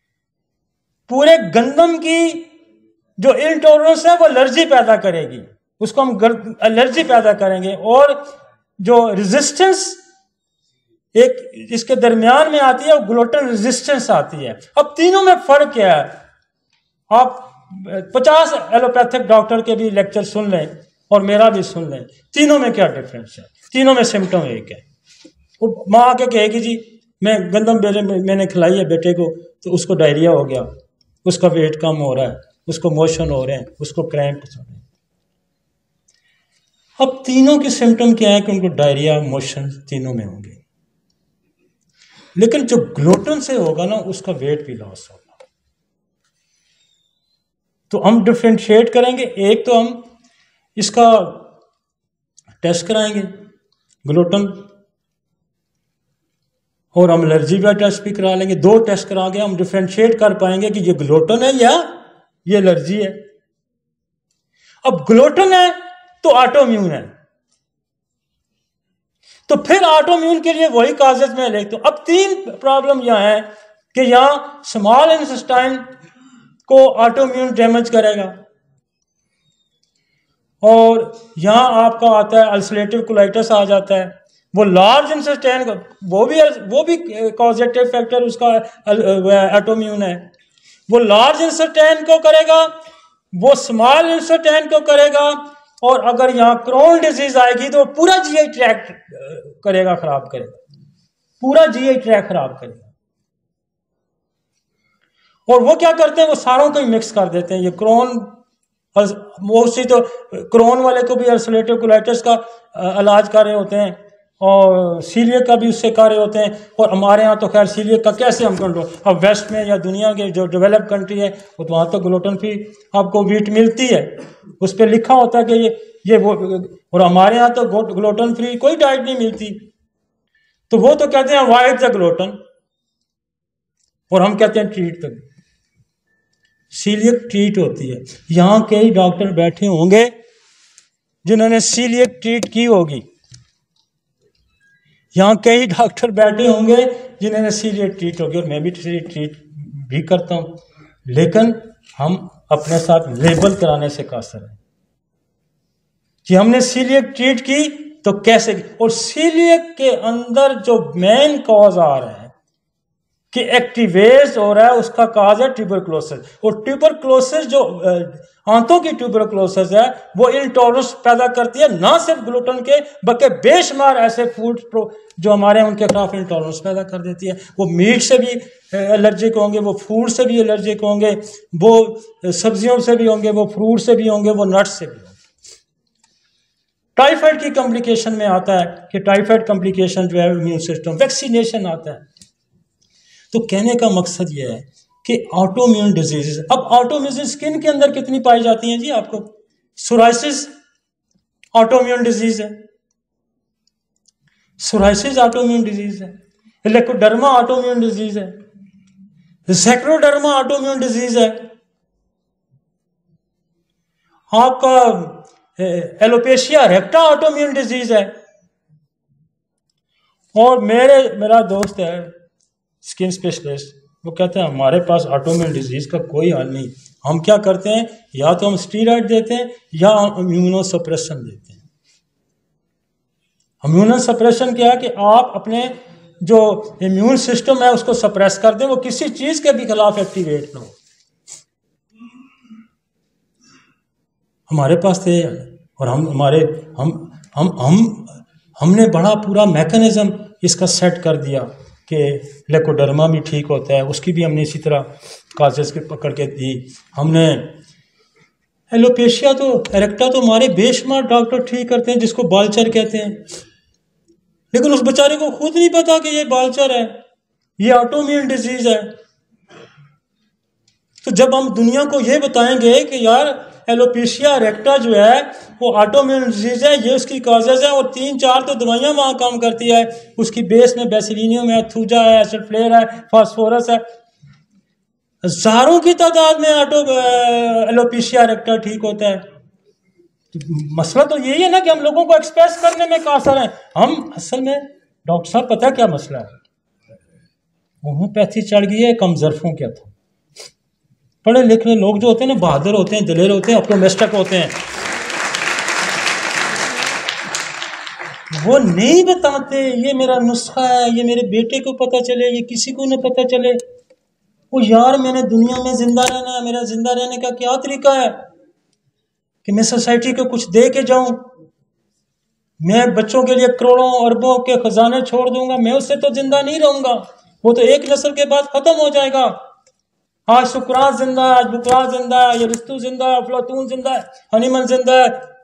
पूरे गंदम की जो इनटॉलरेंस है वो एलर्जी पैदा करेगी। उसको हम एलर्जी पैदा करेंगे। और जो रेजिस्टेंस एक इसके दरमियान में आती है वो ग्लूटेन रेजिस्टेंस आती है। अब तीनों में फर्क क्या है? आप पचास एलोपैथिक डॉक्टर के भी लेक्चर सुन लें और मेरा भी सुन लें, तीनों में क्या डिफरेंस है? तीनों में सिम्टम एक है। वो माँ आके कहेगी जी मैं गंदम बेटे मैंने खिलाई है बेटे को तो उसको डायरिया हो गया, उसका वेट कम हो रहा है, उसको मोशन हो रहे हैं, उसको क्रैम्प हो रहे हैं। अब तीनों के सिम्टम क्या है कि उनको डायरिया मोशन तीनों में होंगे, लेकिन जो ग्लूटेन से होगा ना उसका वेट भी लॉस होगा। तो हम डिफ्रेंशिएट करेंगे। एक तो हम इसका टेस्ट कराएंगे ग्लूटेन, और हम एलर्जी का टेस्ट भी करा लेंगे। दो टेस्ट करा के हम डिफ्रेंशिएट कर पाएंगे कि ये ग्लूटेन है या ये एलर्जी है। अब ग्लूटेन है तो ऑटोइम्यून है, तो फिर ऑटोइम्यून के लिए वही काजेज में ले। तो अब तीन प्रॉब्लम यहां है कि यहां स्मॉल इंटेस्टाइन को ऑटोइम्यून डैमेज करेगा, और यहां आपका आता है अल्सरेटिव कोलाइटिस आ जाता है। वो लार्ज इंटेस्टाइन को वो भी वो भी कॉजेटिव फैक्टर उसका ऑटोइम्यून है। वो लार्ज इंटेस्टाइन को करेगा, वो स्मॉल इंटेस्टाइन को करेगा, और अगर यहाँ क्रोन डिजीज आएगी तो पूरा जीआई ट्रैक्ट करेगा, खराब करेगा, पूरा जीआई ट्रैक्ट खराब करेगा। और वो क्या करते हैं, वो सारों को ही मिक्स कर देते हैं। ये क्रोन मोस्टली तो क्रोन वाले को भी अल्सरेटिव कोलाइटिस का इलाज कर रहे होते हैं, और सीलियक का भी उससे कर रहे होते हैं। और हमारे यहाँ तो खैर सीलियक का कैसे हम कंट्रोल, अब वेस्ट में या दुनिया के जो डेवलप कंट्री है वो तो वहाँ तो ग्लूटेन फ्री आपको व्हीट मिलती है, उस पर लिखा होता है कि ये ये वो, और हमारे यहाँ तो ग्लूटेन फ्री कोई डाइट नहीं मिलती। तो वो तो कहते हैं अवॉइड द ग्लूटेन, और हम कहते हैं ट्रीट द सीलियक ट्रीट होती है। यहाँ कई डॉक्टर बैठे होंगे जिन्होंने सीलियक ट्रीट की होगी, यहाँ कई डॉक्टर बैठे होंगे जिन्होंने सीलियक ट्रीट होगी, और मैं भी ट्रीट भी करता हूँ, लेकिन हम अपने साथ लेबल कराने से कासर हैं कि हमने सीलियक ट्रीट की तो कैसे की। और सीलियक के अंदर जो मेन कॉज आ रहा है कि एक्टिवेट हो रहा है, उसका काज है ट्यूबरक्लोसिस। और ट्यूबरक्लोसिस जो आंतों की ट्यूबरक्लोसिस है वो इंटॉलरेंस पैदा करती है, ना सिर्फ ग्लूटेन के बल्कि बेशुमार ऐसे फूड जो हमारे उनके खिलाफ इंटॉलरेंस पैदा कर देती है। वो मीट से भी एलर्जिक होंगे, वो फूड से भी एलर्जिक होंगे, वो सब्जियों से भी होंगे, वो फ्रूट से भी होंगे, वो नट्स से भी होंगे। टाइफाइड की कॉम्प्लिकेशन में आता है कि टाइफाइड कॉम्प्लिकेशन जो है इम्यून सिस्टम, वैक्सीनेशन आता है। तो कहने का मकसद यह है कि ऑटोइम्यून डिजीज, अब ऑटोइम्यून स्किन के अंदर कितनी पाई जाती हैं जी आपको? सोराइसिस ऑटोइम्यून डिजीज है, सोराइसिस ऑटोइम्यून डिजीज है, लेकोडर्मा ऑटोइम्यून डिजीज है, सेक्रोडर्मा ऑटोइम्यून डिजीज है, आपका एलोपेशिया रेक्टा ऑटोइम्यून डिजीज है। और मेरे मेरा दोस्त है स्किन स्पेशलिस्ट, वो कहते हैं हमारे पास ऑटोइम्यून डिजीज का कोई हल नहीं। हम क्या करते हैं, या तो हम स्टीरॉइड देते हैं या इम्यूनो सप्रेशन देते हैं। इम्यूनो सप्रेशन क्या है कि आप अपने जो इम्यून सिस्टम है उसको सप्रेस कर दें, वो किसी चीज के भी खिलाफ एक्टिवेट ना हो। हमारे पास थे, और हम हमारे हम हम हम हमने बड़ा पूरा मैकेनिज्म इसका सेट कर दिया कि लेकोडर्मा भी ठीक होता है, उसकी भी हमने इसी तरह काजेस के पकड़ के दी। हमने एलोपेशिया तो एरेक्टा तो हमारे बेशुमार डॉक्टर ठीक करते हैं, जिसको बालचर कहते हैं, लेकिन उस बेचारे को खुद नहीं पता कि ये बालचर है, ये ऑटोइम्यून डिजीज है। तो जब हम दुनिया को ये बताएंगे कि यार एलोपेशिया रेक्टा जो है वो ऑटोइम्यून डिजीज है, ये उसकी काजेज है, और तीन चार तो दवाइयां वहां काम करती है, उसकी बेस में बेसिलिनियम है, थूजा है, एसिड फ्लेयर है, फास्फोरस है, हजारों की तादाद में ऑटो एलोपेशिया रेक्टा ठीक होता है। तो मसला तो यही है ना कि हम लोगों को एक्सप्रेस करने में कासर है। हम असल में डॉक्टर साहब पता क्या मसला है, होम्योपैथी चढ़ गई है कमजरफों के था। पढ़े लिखे लोग जो होते हैं ना, बहादुर होते हैं, दिलेर होते हैं, ऑप्टिमिस्टिक होते हैं, वो नहीं बताते ये मेरा नुस्खा है, ये मेरे बेटे को पता चले, ये किसी को न पता चले। वो यार मैंने दुनिया में जिंदा रहना है, मेरा जिंदा रहने का क्या तरीका है कि मैं सोसाइटी को कुछ दे के जाऊं। मैं बच्चों के लिए करोड़ों अरबों के खजाने छोड़ दूंगा, मैं उससे तो जिंदा नहीं रहूंगा, वो तो एक नस्ल के बाद खत्म हो जाएगा। आज सुकरात जिंदा है, आज बुकरात जिंदा है, ये रिस्तु जिंदा है, अफलातून जिंदा है, हनीमन जिंदा है,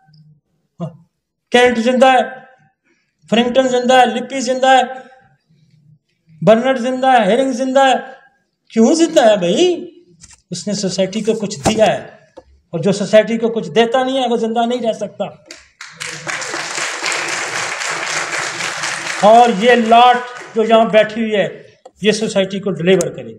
कैंट जिंदा है, फ्रिंगटन जिंदा है, लिपी जिंदा है, बर्नर्ड जिंदा है, हेरिंग जिंदा है। क्यों जिंदा है भाई? उसने सोसाइटी को कुछ दिया है, और जो सोसाइटी को कुछ देता नहीं है वो जिंदा नहीं रह सकता। और ये लाट जो यहां बैठी हुई है ये सोसाइटी को डिलीवर करेगी।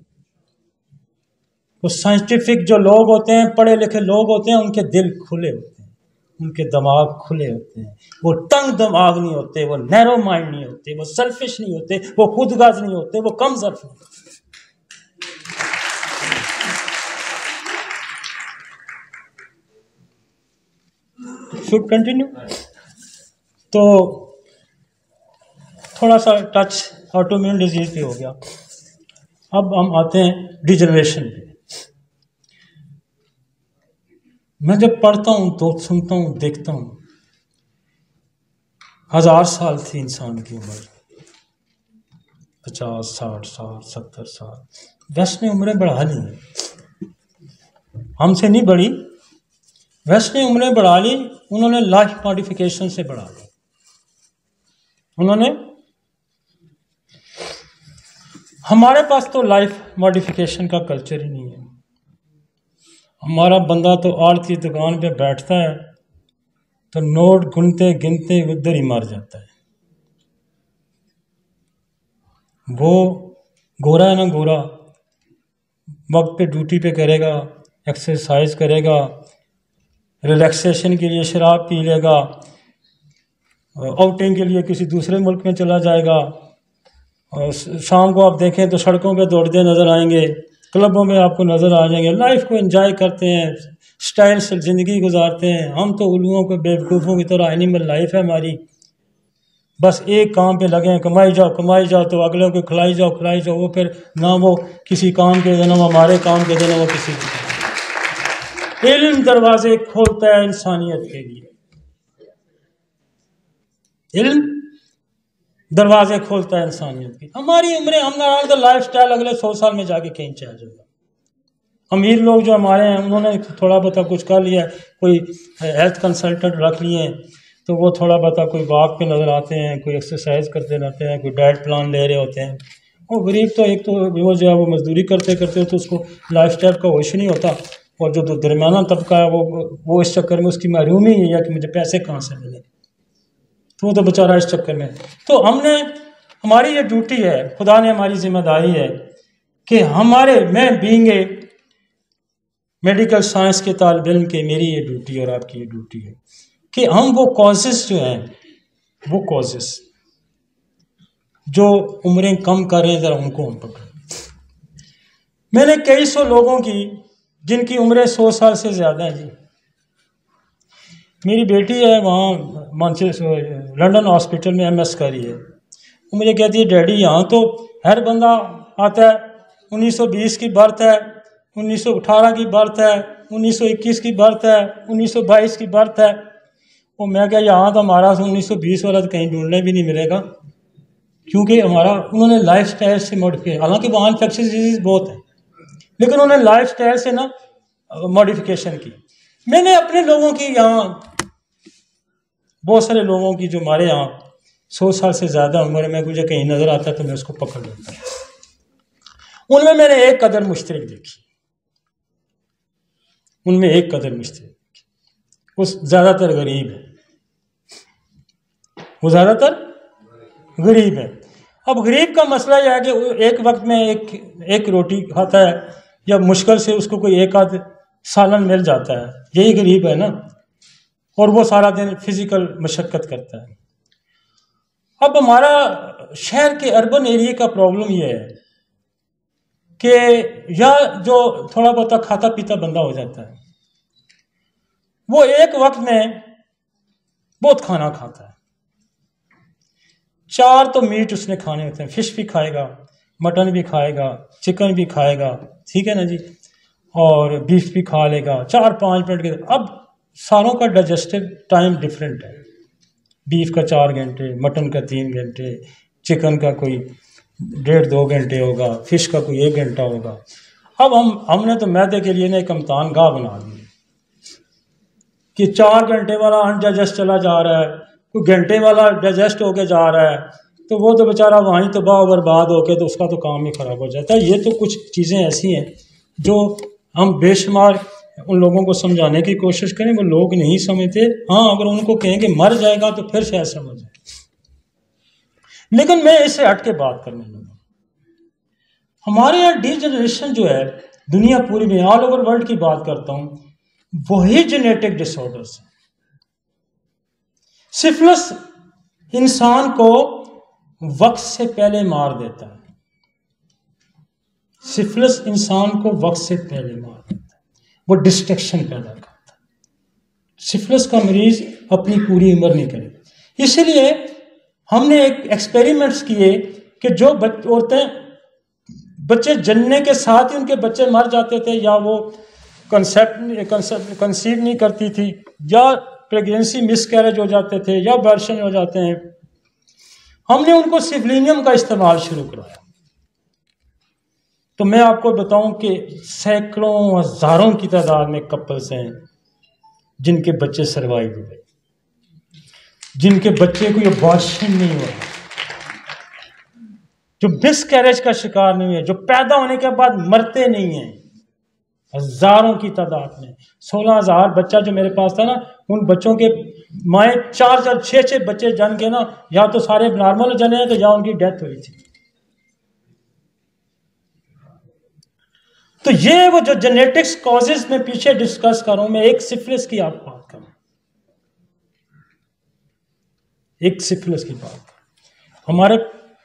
वो साइंटिफिक जो लोग होते हैं, पढ़े लिखे लोग होते हैं, उनके दिल खुले होते हैं, उनके दिमाग खुले होते हैं। वो तंग दिमाग नहीं होते, वो नैरो माइंड नहीं होते, वो सेल्फिश नहीं होते, वो खुदगर्ज नहीं होते, वो कम ज़र्फ नहीं होते। Should continue. तो थोड़ा सा टच ऑटोइम्यून डिजीज पे हो गया। अब हम आते हैं डिजनरेशन पे। मैं जब पढ़ता हूं तो सुनता हूं, देखता हूं, हजार साल थी इंसान की उम्र, पचास साठ साल सत्तर साल। वेस्ट ने उम्रें बढ़ा ली, हमसे नहीं बढ़ी, वेस्ट ने उम्रें बढ़ा ली। उन्होंने लाइफ मॉडिफिकेशन से बढ़ा ली। उन्होंने, हमारे पास तो लाइफ मॉडिफिकेशन का कल्चर ही नहीं है। हमारा बंदा तो आड़ती दुकान पे बैठता है तो नोट गिनते गिनते उधर ही मर जाता है। वो गोरा है ना गोरा, वक्त पे ड्यूटी पे करेगा, एक्सरसाइज करेगा, रिलैक्सेशन के लिए शराब पी लेगा, आउटिंग के लिए किसी दूसरे मुल्क में चला जाएगा, और शाम को आप देखें तो सड़कों पे दौड़ते नज़र आएंगे, क्लबों में आपको नज़र आ जाएंगे। लाइफ को एंजॉय करते हैं, स्टाइल से ज़िंदगी गुजारते हैं। हम तो उल्लुओं को बेवकूफ़ों की तरह एनिमल लाइफ है हमारी, बस एक काम पे लगे हैं, कमाई जाओ कमाई जाओ, तो अगले को खिलाई जाओ खिलाई जाओ। वो फिर ना वो किसी काम के देना, वो हमारे काम के देना, वो किसी के। इल्म दरवाजे खोलता है इंसानियत के लिए, इल्म दरवाजे खोलता है इंसानियत की। हमारी उम्रें, हम ना तो लाइफ स्टाइल अगले सौ साल में जाके कहीं चल जाएगा। अमीर लोग जो हमारे हैं उन्होंने थोड़ा बहुत कुछ कर लिया, कोई हेल्थ कंसल्टेंट रख लिए हैं तो वो थोड़ा बहुत कोई वॉक पे नज़र आते हैं, कोई एक्सरसाइज करते रहते हैं, कोई डाइट प्लान ले रहे होते हैं। और गरीब तो एक तो वो जो है वो मजदूरी करते करते तो उसको लाइफ स्टाइल का होश नहीं होता, और जो दरमियाना तबका है वो वो इस चक्कर में उसकी महरूमी ही है कि मुझे पैसे कहाँ से मिले, तो वो तो बेचारा इस चक्कर में। तो हमने, हमारी ये ड्यूटी है, खुदा ने हमारी जिम्मेदारी है कि हमारे, मैं बीइंग ए मेडिकल साइंस के तालिब इल्म के, मेरी ये ड्यूटी और आपकी ये ड्यूटी है कि हम वो कॉजेस जो हैं, वो कॉजेस जो उम्रें कम कर रहे हैं ज़रा उनको हम पकड़ें। मैंने कई सौ लोगों की जिनकी उम्रें सौ साल से ज़्यादा हैं जी। मेरी बेटी है वहाँ मानचेस्टर लंदन हॉस्पिटल में एम एस कर रही है। वो मुझे कहती है डैडी यहाँ तो हर बंदा आता है, उन्नीस सौ बीस की बर्थ है, उन्नीस सौ अठारह की बर्थ है, उन्नीस सौ इक्कीस की बर्थ है, उन्नीस सौ बाईस की बर्थ है। वो मैं क्या, यहाँ तो हमारा उन्नीस सौ बीस वाला तो कहीं ढूंढने भी नहीं मिलेगा, क्योंकि हमारा, उन्होंने लाइफ स्टाइल से मॉडिफाई, हालांकि वहाँ इन्फेक्शियस डिजीज बहुत है, लेकिन उन्होंने लाइफ स्टाइल से ना मॉडिफिकेशन की। मैंने अपने लोगों की, यहाँ बहुत सारे लोगों की जो हमारे यहाँ सौ साल से ज़्यादा उम्र में मुझे कहीं नज़र आता तो मैं उसको पकड़ लेता। उनमें मैंने एक कदर मुश्तरक देखी, उनमें एक कदर मुश्तरक देखी। वो ज़्यादातर गरीब है, वो ज़्यादातर गरीब है। अब गरीब का मसला यह है कि एक वक्त में एक एक रोटी खाता है, या मुश्किल से उसको कोई एक आध सालन मिल जाता है, यही गरीब है ना। और वो सारा दिन फिजिकल मशक्क़त करता है। अब हमारा शहर के अर्बन एरिया का प्रॉब्लम ये है कि या जो थोड़ा बहुत खाता पीता बंदा हो जाता है, वो एक वक्त में बहुत खाना खाता है, चार तो मीट उसने खाने होते हैं, फिश भी खाएगा, मटन भी खाएगा, चिकन भी खाएगा, ठीक है ना जी, और बीफ भी खा लेगा चार पाँच मिनट के। अब सारों का डाइजेस्टिव टाइम डिफरेंट है, बीफ का चार घंटे, मटन का तीन घंटे, चिकन का कोई डेढ़ दो घंटे होगा, फिश का कोई एक घंटा होगा। अब हम हमने तो मैदे के लिए ना एक अमतान गाह बना दी कि चार घंटे वाला अनडाइजेस्ट चला जा रहा है, कोई घंटे वाला डाइजेस्ट होके जा रहा है, तो वो तो बेचारा वहीं तबाह बर्बाद होके तो उसका तो काम ही खराब हो जाता है। ये तो कुछ चीज़ें ऐसी हैं जो हम बेशुमार उन लोगों को समझाने की कोशिश करें, वो लोग नहीं समझते। हाँ, अगर उनको कहें कि मर जाएगा तो फिर शायद समझ जाए, लेकिन मैं इससे हट के बात करने लगा। हमारे यहाँ डीजनरेशन जो है दुनिया पूरी में, ऑल ओवर वर्ल्ड की बात करता हूँ, वही जेनेटिक डिसऑर्डर्स है। सिफिलिस इंसान को वक्त से पहले मार देता है, सिफिलिस इंसान को वक्त से पहले मार देता है, वो डिस्ट्रक्शन पैदा करता है। सिफिलिस का मरीज अपनी पूरी उम्र नहीं करेगा। इसलिए हमने एक एक्सपेरिमेंट्स किए कि जो औरतें बच्चे जनने के साथ ही उनके बच्चे मर जाते थे, या वो कंसेप्ट कंसीव नहीं करती थी, या प्रेगनेंसी मिसकैरेज हो जाते थे, या अबॉर्शन हो जाते हैं, हमने उनको सिफलिनियम का इस्तेमाल शुरू कराया। तो मैं आपको बताऊं कि सैकड़ों हजारों की तादाद में कपल्स हैं जिनके बच्चे सर्वाइव हुए, जिनके बच्चे को अबॉर्शन नहीं हुआ, जो मिसकैरेज का शिकार नहीं है, जो पैदा होने के बाद मरते नहीं हैं, हजारों की तादाद में। सोलह हजार बच्चा जो मेरे पास था ना, उन बच्चों के माए चार चार छः छः बच्चे जन के ना, या तो सारे नॉर्मल जने हैं तो या उनकी डेथ हुई थी। तो ये वो जो जेनेटिक्स कॉजेज में पीछे डिस्कस कर रहा हूं मैं, एक सिफिलिस की आप बात करूं, एक सिफिलिस की बात हमारे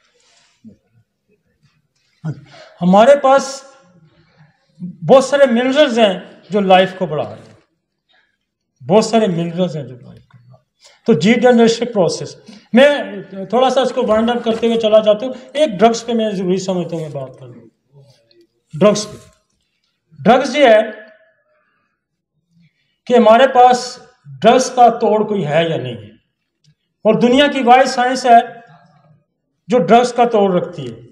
हमारे पास बहुत सारे मिनरल्स हैं जो लाइफ को बढ़ा रहे हैं, बहुत सारे मिनरल्स हैं जो लाइफ को बढ़ा रहे हैं। तो जी जनरेशन प्रोसेस, मैं थोड़ा सा इसको वाइंड अप करते हुए चला जाता हूँ। एक ड्रग्स पे मैं जरूरी समझता हूँ मैं बात कर लूँ। ड्रग्स पे, ड्रग्स ये है कि हमारे पास ड्रग्स का तोड़ कोई है या नहीं है, और दुनिया की वाइड साइंस है जो ड्रग्स का तोड़ रखती है।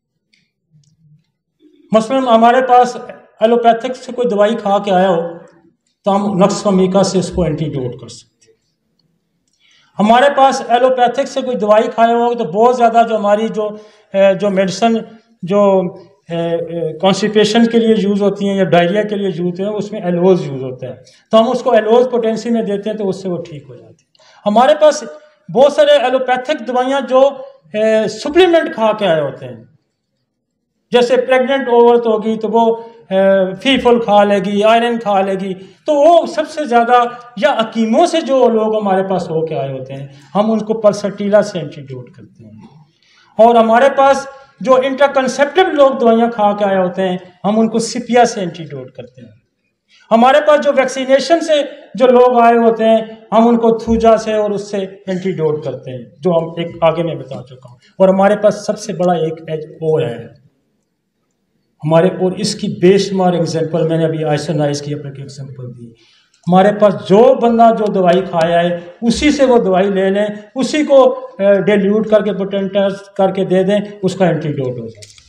मसलन हमारे पास एलोपैथिक से कोई दवाई खा के आया हो तो हम नक्स वमीका से उसको एंटीडोट कर सकते हैं। हमारे पास एलोपैथिक से कोई दवाई खाया हो तो बहुत ज़्यादा जो हमारी जो जो मेडिसिन जो कॉन्स्टिपेशन के लिए यूज़ होती हैं या डायरिया के लिए यूज़ होते हैं, उसमें एलोज यूज़ होता है, तो हम उसको एलोज पोटेंसी में देते हैं तो उससे वो ठीक हो जाती है। हमारे पास बहुत सारे एलोपैथिक दवाइयाँ जो सप्लीमेंट खा के आए होते हैं, जैसे प्रेग्नेंट औरत होगी तो वो फीफल खा लेगी, आयरन खा लेगी, तो वो सबसे ज़्यादा, या हकीमों से जो लोग हमारे पास होके आए होते हैं हम उनको पल्सटीला से एंटीडोट करते हैं। और हमारे पास जो इंट्राकंसेप्टिव लोग दवाइयाँ खा के आए होते हैं हम उनको सिपिया से एंटीडोट करते हैं। हमारे पास जो वैक्सीनेशन से जो लोग आए होते हैं हम उनको थूजा से और उससे एंटीडोट करते हैं, जो हम एक आगे मैं बता चुका हूँ। और हमारे पास सबसे बड़ा एक एज और है हमारे, और इसकी बेशुमार एग्जांपल मैंने अभी आइसोनाइज की अपने एग्जांपल दी। हमारे पास जो बंदा जो दवाई खाया है उसी से वो दवाई ले लें, उसी को डिल्यूट करके पोटेंटाइज करके दे दें, उसका एंटीडोट हो जाए।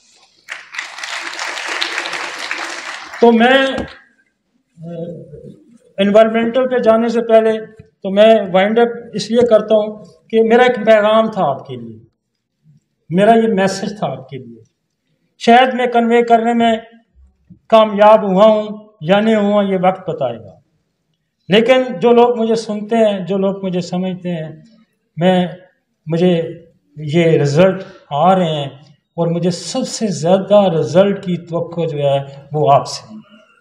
तो मैं एनवायरमेंटल पे जाने से पहले तो मैं वाइंड अप इसलिए करता हूँ कि मेरा एक पैगाम था आपके लिए, मेरा ये मैसेज था आपके लिए। शायद मैं कन्वे करने में कामयाब हुआ हूँ या नहीं हुआ ये वक्त बताएगा, लेकिन जो लोग मुझे सुनते हैं, जो लोग मुझे समझते हैं, मैं मुझे ये रिज़ल्ट आ रहे हैं, और मुझे सबसे ज़्यादा रिज़ल्ट की तवक्को जो है वो आपसे।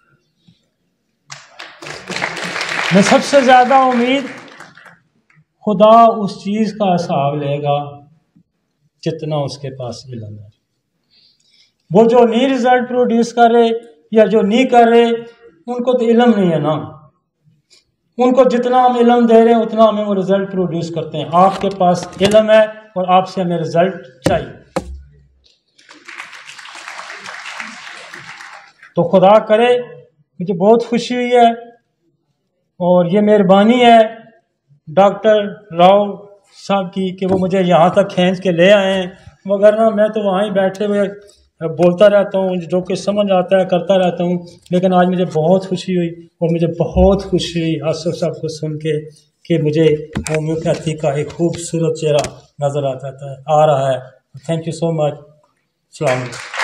मैं सबसे ज़्यादा उम्मीद खुदा उस चीज़ का हिसाब लेगा जितना उसके पास इल्म है। वो जो नहीं रिजल्ट प्रोड्यूस कर रहे या जो नहीं कर रहे उनको तो इल्म नहीं है ना, उनको जितना हम इल्म दे रहे हैं उतना हमें वो रिजल्ट प्रोड्यूस करते हैं। आपके पास इल्म है और आपसे हमें रिजल्ट चाहिए। तो खुदा करे, मुझे बहुत खुशी हुई है और ये मेहरबानी है डॉक्टर राव साहब की कि वो मुझे यहाँ तक खींच के ले आए हैं, वगरना मैं तो वहाँ ही बैठे हुए बोलता रहता हूँ, जो कुछ समझ आता है करता रहता हूँ। लेकिन आज मुझे बहुत खुशी हुई और मुझे बहुत खुशी हुई आसिफ साहब को सुन के कि मुझे होम्योपैथी का एक खूबसूरत चेहरा नज़र आता है आ रहा है। Thank you so much. सलाम।